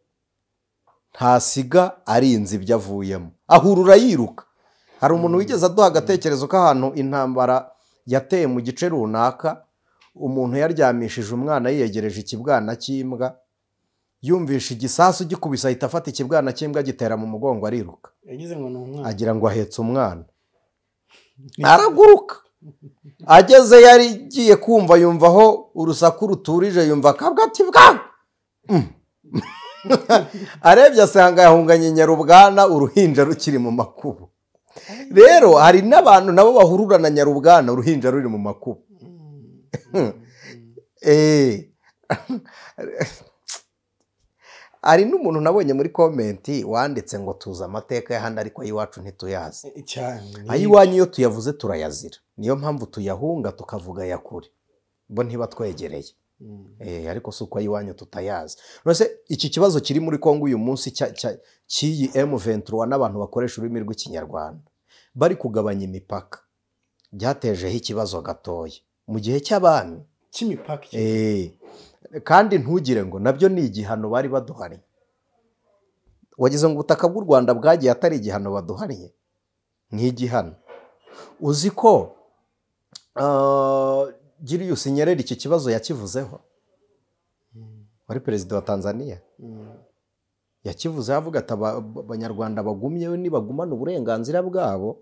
ntasiga arinze ibyo avuyemo, ahurura yiruka. Hari umuntu wigeze aduha agatekerezo k'ahantu intambara yateye mu gice runaka, umuntu yaryamishije umwana yiyegereje ikibwana cy'imbwa, yumvisha igisasu gikubise ahita afata ikibwana cy'imbwa gitera mu mugongo ariruka. Yagize ngo ni umwana, agira ngo ahetse umwana, araguruka. Ageze yari giye kumva yumvaho urusaku ruturije, yumva akabwa ati bwa arebye asanga yahunganye nyarubwana, uruhinja rukiri mu makubu. Rero hari n'abantu nabo bahurura na nyarubwana uruhinja ruri mu makubu. eh Ari n'umuntu nabonye muri komenti wanditse ngo tuza amateka ya hano ariko ayiwacu ntituyazi cyane. Ayiwanyu iyo tuyavuze turayazira, niyo mpamvu tuyahunga tukavuga yakuri, bo ntiba twegereye. Eh ariko suko ayiwanyu tutayazi. Nose iki kibazo kiri muri Kongo uyu munsi cy'iyi M vingt-trois n'abantu bakoresha ururimi rw'ikinyarwanda bari kugabanya imipaka, byatejeho ikibazo gatoya mu gihe cy'abami cy'imipaka. Eh kandi ntugire ngo nabyo ni igihano bari baduhariye. Wagize ngo ubutaka bw'u Rwanda bwagiye atari igihano baduhariye? Nk'igihano. uzi ko ah, Julius Nyerere iki kibazo yakivuzeho, wari perezida wa Tanzania, yakivuze avuga ati aba- abanyarwanda bagumyeyo nibagumana uburenganzira bwabo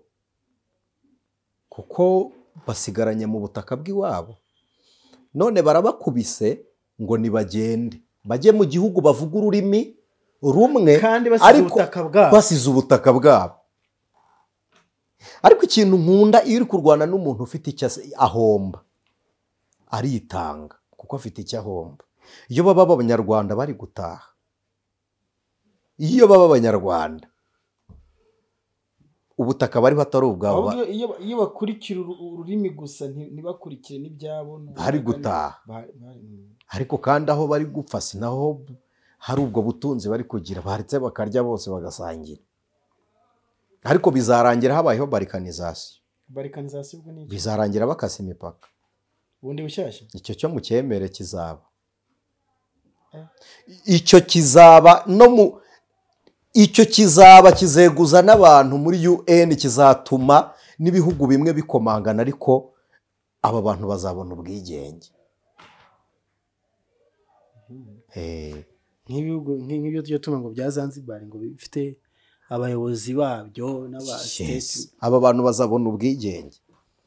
kuko basigaranye mu butaka bw'iwabo, none barabakubise ngo nibagende bajye mu gihugu bavuga ururimi rumwe kandi basize ariko ubutaka bwabo. basize ubutaka bwabo. Ariko ikintu nkunda iyo uri kurwana n'umuntu ufite icyo as- ahomba, aritanga kuko afite icyo ahomba. Iyo baba abanyarwanda bari gutaha, iyo baba abanyarwanda ubutaka bari batari ubwabo ba- ahubwo iyo iyo bakurikira uru- ururimi gusa nti- ntibakurikire n'ibyabo bari gutaha. Ba- bari- Ariko kandi aho bari gupfa si naho hari ubwo butunzi bari kugira, baretse bakarya bose bagasangira. Ariko bizarangira habayeho barikanizasiyo, barikanizasiyo ubwo ni iki? bizarangira bakase imipaka. ubundi bushyashya Icyo cyo mu cyemere kizaba, icyo kizaba no mu icyo kizaba kizeguza n'abantu muri U N, kizatuma n'ibihugu bimwe bikomangana, ariko aba bantu bazabona ubwigenge. Eh, nk'ibihugu nk'i- nk'ibyo tujya tuma ngo bya Zanzibar ngo bifite abayobozi babyo n'aba yes. state. Aba bantu bazabona ubwigenge.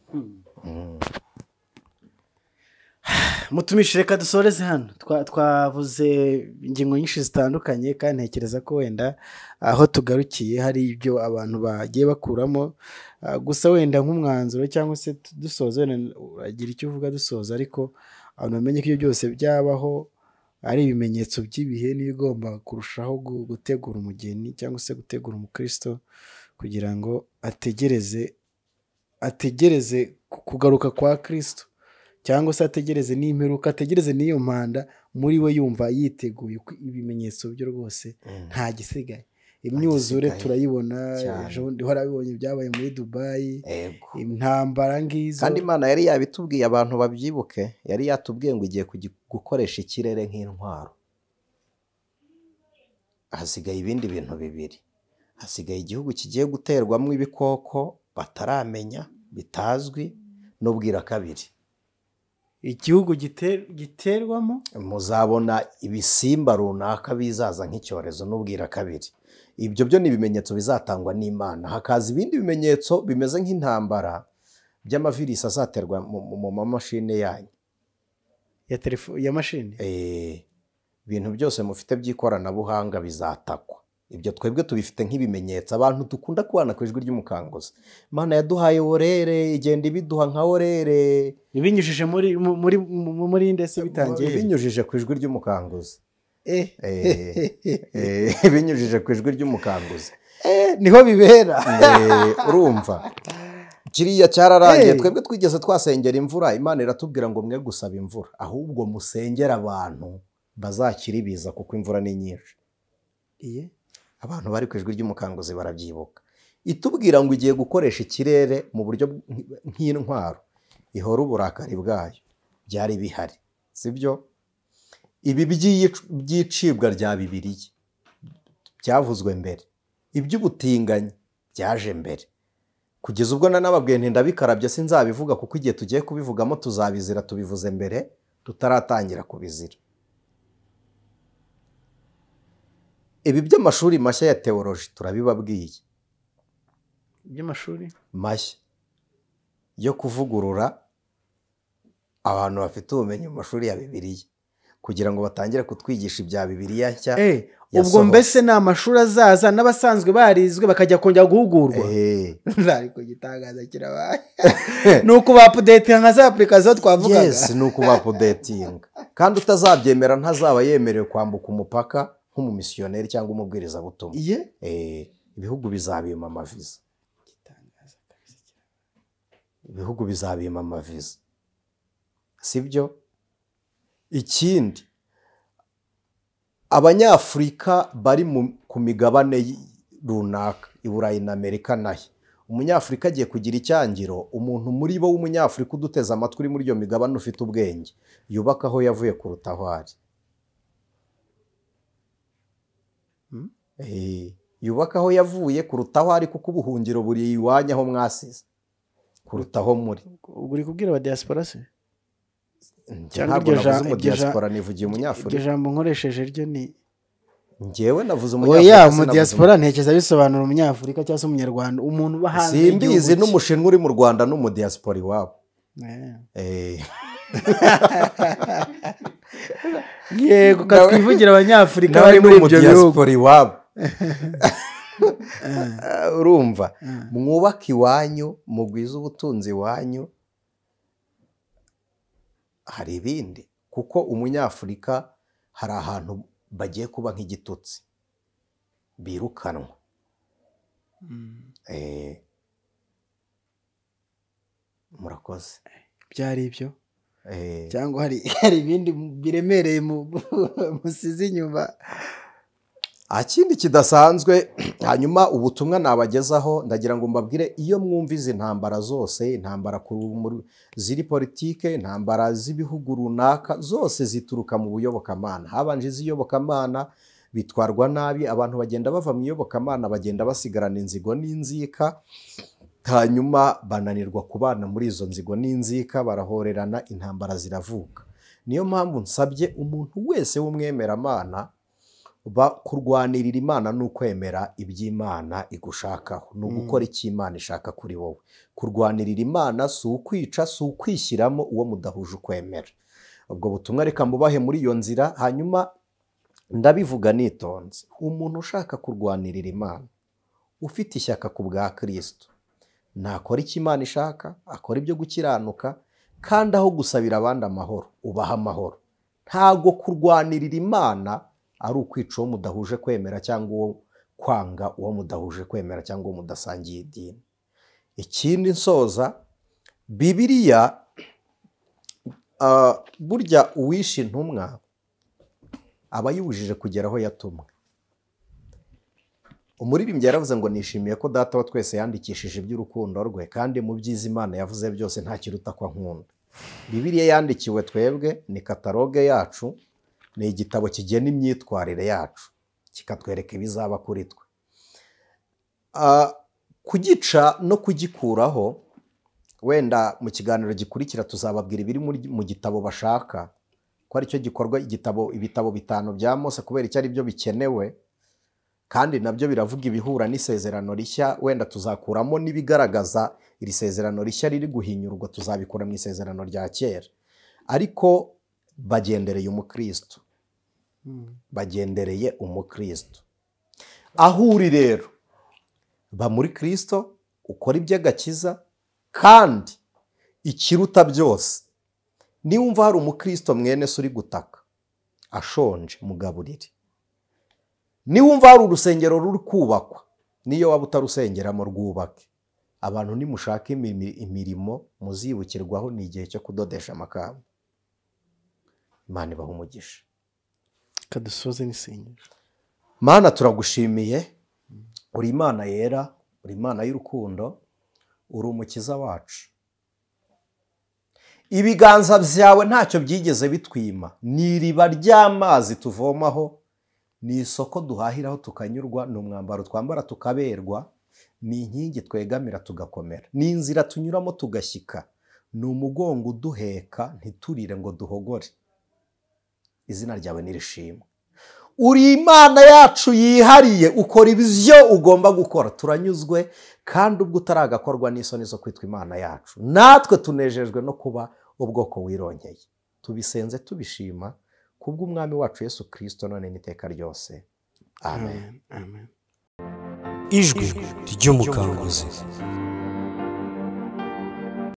Mutumishi, reka dusoreze hano. Twa- twavuze ingingo nyinshi zitandukanye kandi ntekereza ko wenda aho tugarukiye hari ibyo abantu bagiye bakuramo. Ah, gusa wenda nk'umwanzuro cyangwa se tu- dusoza, wenda uragira icyo uvuga dusoza, ariko abantu bamenye ko ibyo byose byabaho ari ibimenyetso by'ibihe n'ibigomba kurushaho gu- gutegura umugeni cyangwa se gutegura umukristo kugira ngo ategereze ategereze ku- kugaruka kwa Kristo, cyangwa se ategereze n'imperuka, ategereze n'iyo mpanda muri we yumva yiteguye ko ibimenyetso byo rwose nta gisigaye. Imyuzure gisigaye. turayibona, Cyane. ejo bundi warabibonye byabaye muri Dubai, Ego. intambara ngizo. Kandi Imana yari yabitubwiye, abantu babyibuke, yari yatubwiye ngo igiye kugi- gukoresha ikirere nk'intwaro. Hasigaye ibindi bintu bibiri, hasigaye igihugu kigiye guterwamo ibikoko bataramenya, bitazwi, n'ubwira kabiri. igihugu gite- giterwamo Muzabona ibisimba runaka bizaza nk'icyorezo n'ubwira kabiri. Ibyo byo ni ibimenyetso bizatangwa n'Imana. Hakaza ibindi bimenyetso bimeze nk'intambara by'amavirisi azaterwa mu mu- mu mamashini yanyu. ya telefone ya mashini. Eh, ibintu byose mufite by'ikoranabuhanga bizatakwa. Ibyo twebwe tubifite nk'ibimenyetso. Abantu dukunda kubana ku ijwi ry'umukanguzi, Imana yaduhaye worere, igenda ibiduha nka worere, ibinyujije muri mu- muri mu- muri ndetse bitangiye binyujije ku ijwi ry'umukanguzi. eh Eh, eh, binyujije ku ijwi ry'umukanguzi. eh niho bibera. Eh, urumva kiriya cyararangiye. Eh. Twebwe twigeze twasengera imvura, Imana iratubwira ngo mwe gusaba imvura, ahubwo musengera abantu bazakira ibiza kuko imvura ni nyinshi. iye Abantu bari ku ijwi ry'umukanguzi barabyibuka. Itubwira ngo igiye gukoresha ikirere mu buryo bw- nk'intwaro, ihora uburakari bwayo. Byari bihari, sibyo? Ibi by'iyic- by'icibwa rya Bibiliya byavuzwe mbere, iby'ubutinganyi byaje mbere. Kugeza ubwo na nababwiye nti ndabikarabye sinzabivuga kuko igihe tugiye kubivugamo tuzabizira, tubivuze mbere tutaratangira kubizira. Ibi by'amashuri mashya ya teoloji turabibabwiye, by'amashuri mashya yo kuvugurura abantu bafite ubumenyi mu mashuri ya Bibiliya, kugira ngo batangire kutwigisha ibya Bibiliya nshya. eh ubwo yasohotse. mbese ni amashuri azaza n'abasanzwe barizwe bakajya kongera guhugurwa. Eh, ariko gitangaza kirabaye ni ukuba update nka za application twavugaga. yes, ni ukubapodetinga. Kandi utazabyemera ntazaba yemerewe kwambuka umupaka nk'umumisiyoneri cyangwa umubwirizabutumwa. iye Eh, ibihugu bizabima amaviza, ibihugu bizabima amaviza, sibyo? Ikindi, abanyafurika bari mu- ku migabane y- runaka, i Burayi na Amerika nahe, umunyafurika agiye kugira icyangiro. Umuntu muri bo w'umunyafurika uduteze amatwi uri muri iyo migabane ufite ubwenge, yubaka aho yavuye kuruta aho ari. Eh, yubaka aho yavuye kuruta aho ari, kuko ubuhungiro buri iwanyu aho mwasize. kurutaho muri. ubwo uri kubwira aba diaspora se Njye ntabwo navuze umudiyasipora, nivugiye umunyafurika. iryo jambo nkoresheje ryo ni njyewe navuze umunyafurika. oya umudiyasipora ntekereza bisobanura umunyafurika cyangwa se umunyarwanda, umuntu uba hanze y'igihugu. simbizi n'umushinwa uri mu Rwanda n'umudiyasipora iwabo. eh yego katwivugira abanyafurika bari muri ibyo bihugu iwabo. urumva mwubaka iwanyu, mugwiza ubutunzi iwanyu, hari ibindi, kuko umunyafurika hari ahantu bagiye kuba nk'igitutsi, birukanwa. eh murakoze. byari ibyo eh cyangwa hari hari ibindi biremereye musize inyuma? akindi kidasanzwe. Hanyuma ubutumwa nabagezaho, ndagira ngo mbabwire, iyo mwumva izi ntambara zose, intambara ziri politike, intambara z'ibihugu runaka, zose zituruka mu buyobokamana. Habanje iz'iyobokamana bitwarwa nabi, abantu bagenda bava mu iyobokamana, bagenda basigarana inzigo n'inzika, hanyuma bananirwa kubana muri izo nzigo n'inzika, barahorerana, intambara ziravuka. Niyo mpamvu nsabye umuntu wese w'umwemeramana, kurwanirira Imana ni ukwemera iby'Imana igushakaho, ni ugukora icyo Imana ishaka kuri wowe. Kurwanirira Imana si ukwica, si ukwishyiramo uwo mudahuje ukwemera. Ubwo butumwa reka mbubahe muri iyo nzira. Hanyuma ndabivuga nitonze, umuntu ushaka kurwanirira Imana, ufite ishyaka ku bwa Kristo, nakora icyo Imana ishaka, akora ibyo gukiranuka, kandi aho gusabira abandi amahoro, ubaha amahoro. Ntago kurwanirira Imana ari ukwica uwo mudahuje kwemera, cyangwa uwo kwanga uwo mudahuje kwemera, cyangwa uwo mudasangiye idini. Ikindi nsoza, Bibiliya uh, burya uwishe intumwa aba yujije kugera aho yatumwe. Umuririmbyi yaravuze ngo nishimiye ko Data wa twese yandikishije iby'urukundo rwe, kandi mu byiza Imana yavuze byose nta kiruta ko nkunda. Bibiliya yandikiwe twebwe, ni kataloge yacu, ni igitabo kigena imyitwarire yacu, kikatwereka ibizaba kuri twe. Uh, kugica no kugikuraho, wenda mu kiganiro gikurikira tuzababwira ibiri mu gitabo bashaka, ko ari cyo gikorwa igitabo, ibitabo bitanu bya Mose, kubera icyo ari byo bikenewe, kandi nabyo biravuga ibihura n'isezerano rishya. Wenda tuzakuramo n'ibigaragaza iri sezerano rishya riri guhinyurwa, tuzabikura mu isezerano rya kera. Ariko bagendereye umukristo, bagendereye umukristo. Aho uri rero, ba muri Kristo, ukora iby'agakiza, kandi ikiruta byose, niwumva hari umukristo mwene se uri gutaka ashonje, mugaburire. Niwumva hari urusengero ruri kubakwa, niyo waba utarusengeramo, rwubake. Abantu nimushaka imirimo muzibukirwaho, ni igihe cyo kudodesha amakamba. Imana ibahe umugisha. Kadusoze n'isengesho. Mana turagushimiye, uri Imana yera, uri Imana y'urukundo, uri umukiza wacu. Ibiganza byawe ntacyo byigeze bitwima, ni iriba ry'amazi tuvomaho, ni isoko duhahiraho tukanyurwa, ni umwambaro twambara tukaberwa, ni inkingi twegamira tugakomera, ni inzira tunyuramo tugashyika, ni umugongo uduheka ntiturire ngo duhogore. Izina ryawe nirishimwe. Uri Imana yacu yihariye, ukora ibyo ugomba gukora. Turanyuzwe, kandi ubwo utaragakorwa n'isoni zo kwitwa Imana yacu, natwe tunejejwe no kuba ubwoko wironkeye. Tubisenze tubishima kubw'umwami wacu Yesu Kristo, none n'iteka ryose. Amen. Amen. Ijwi ry'umukanguzi.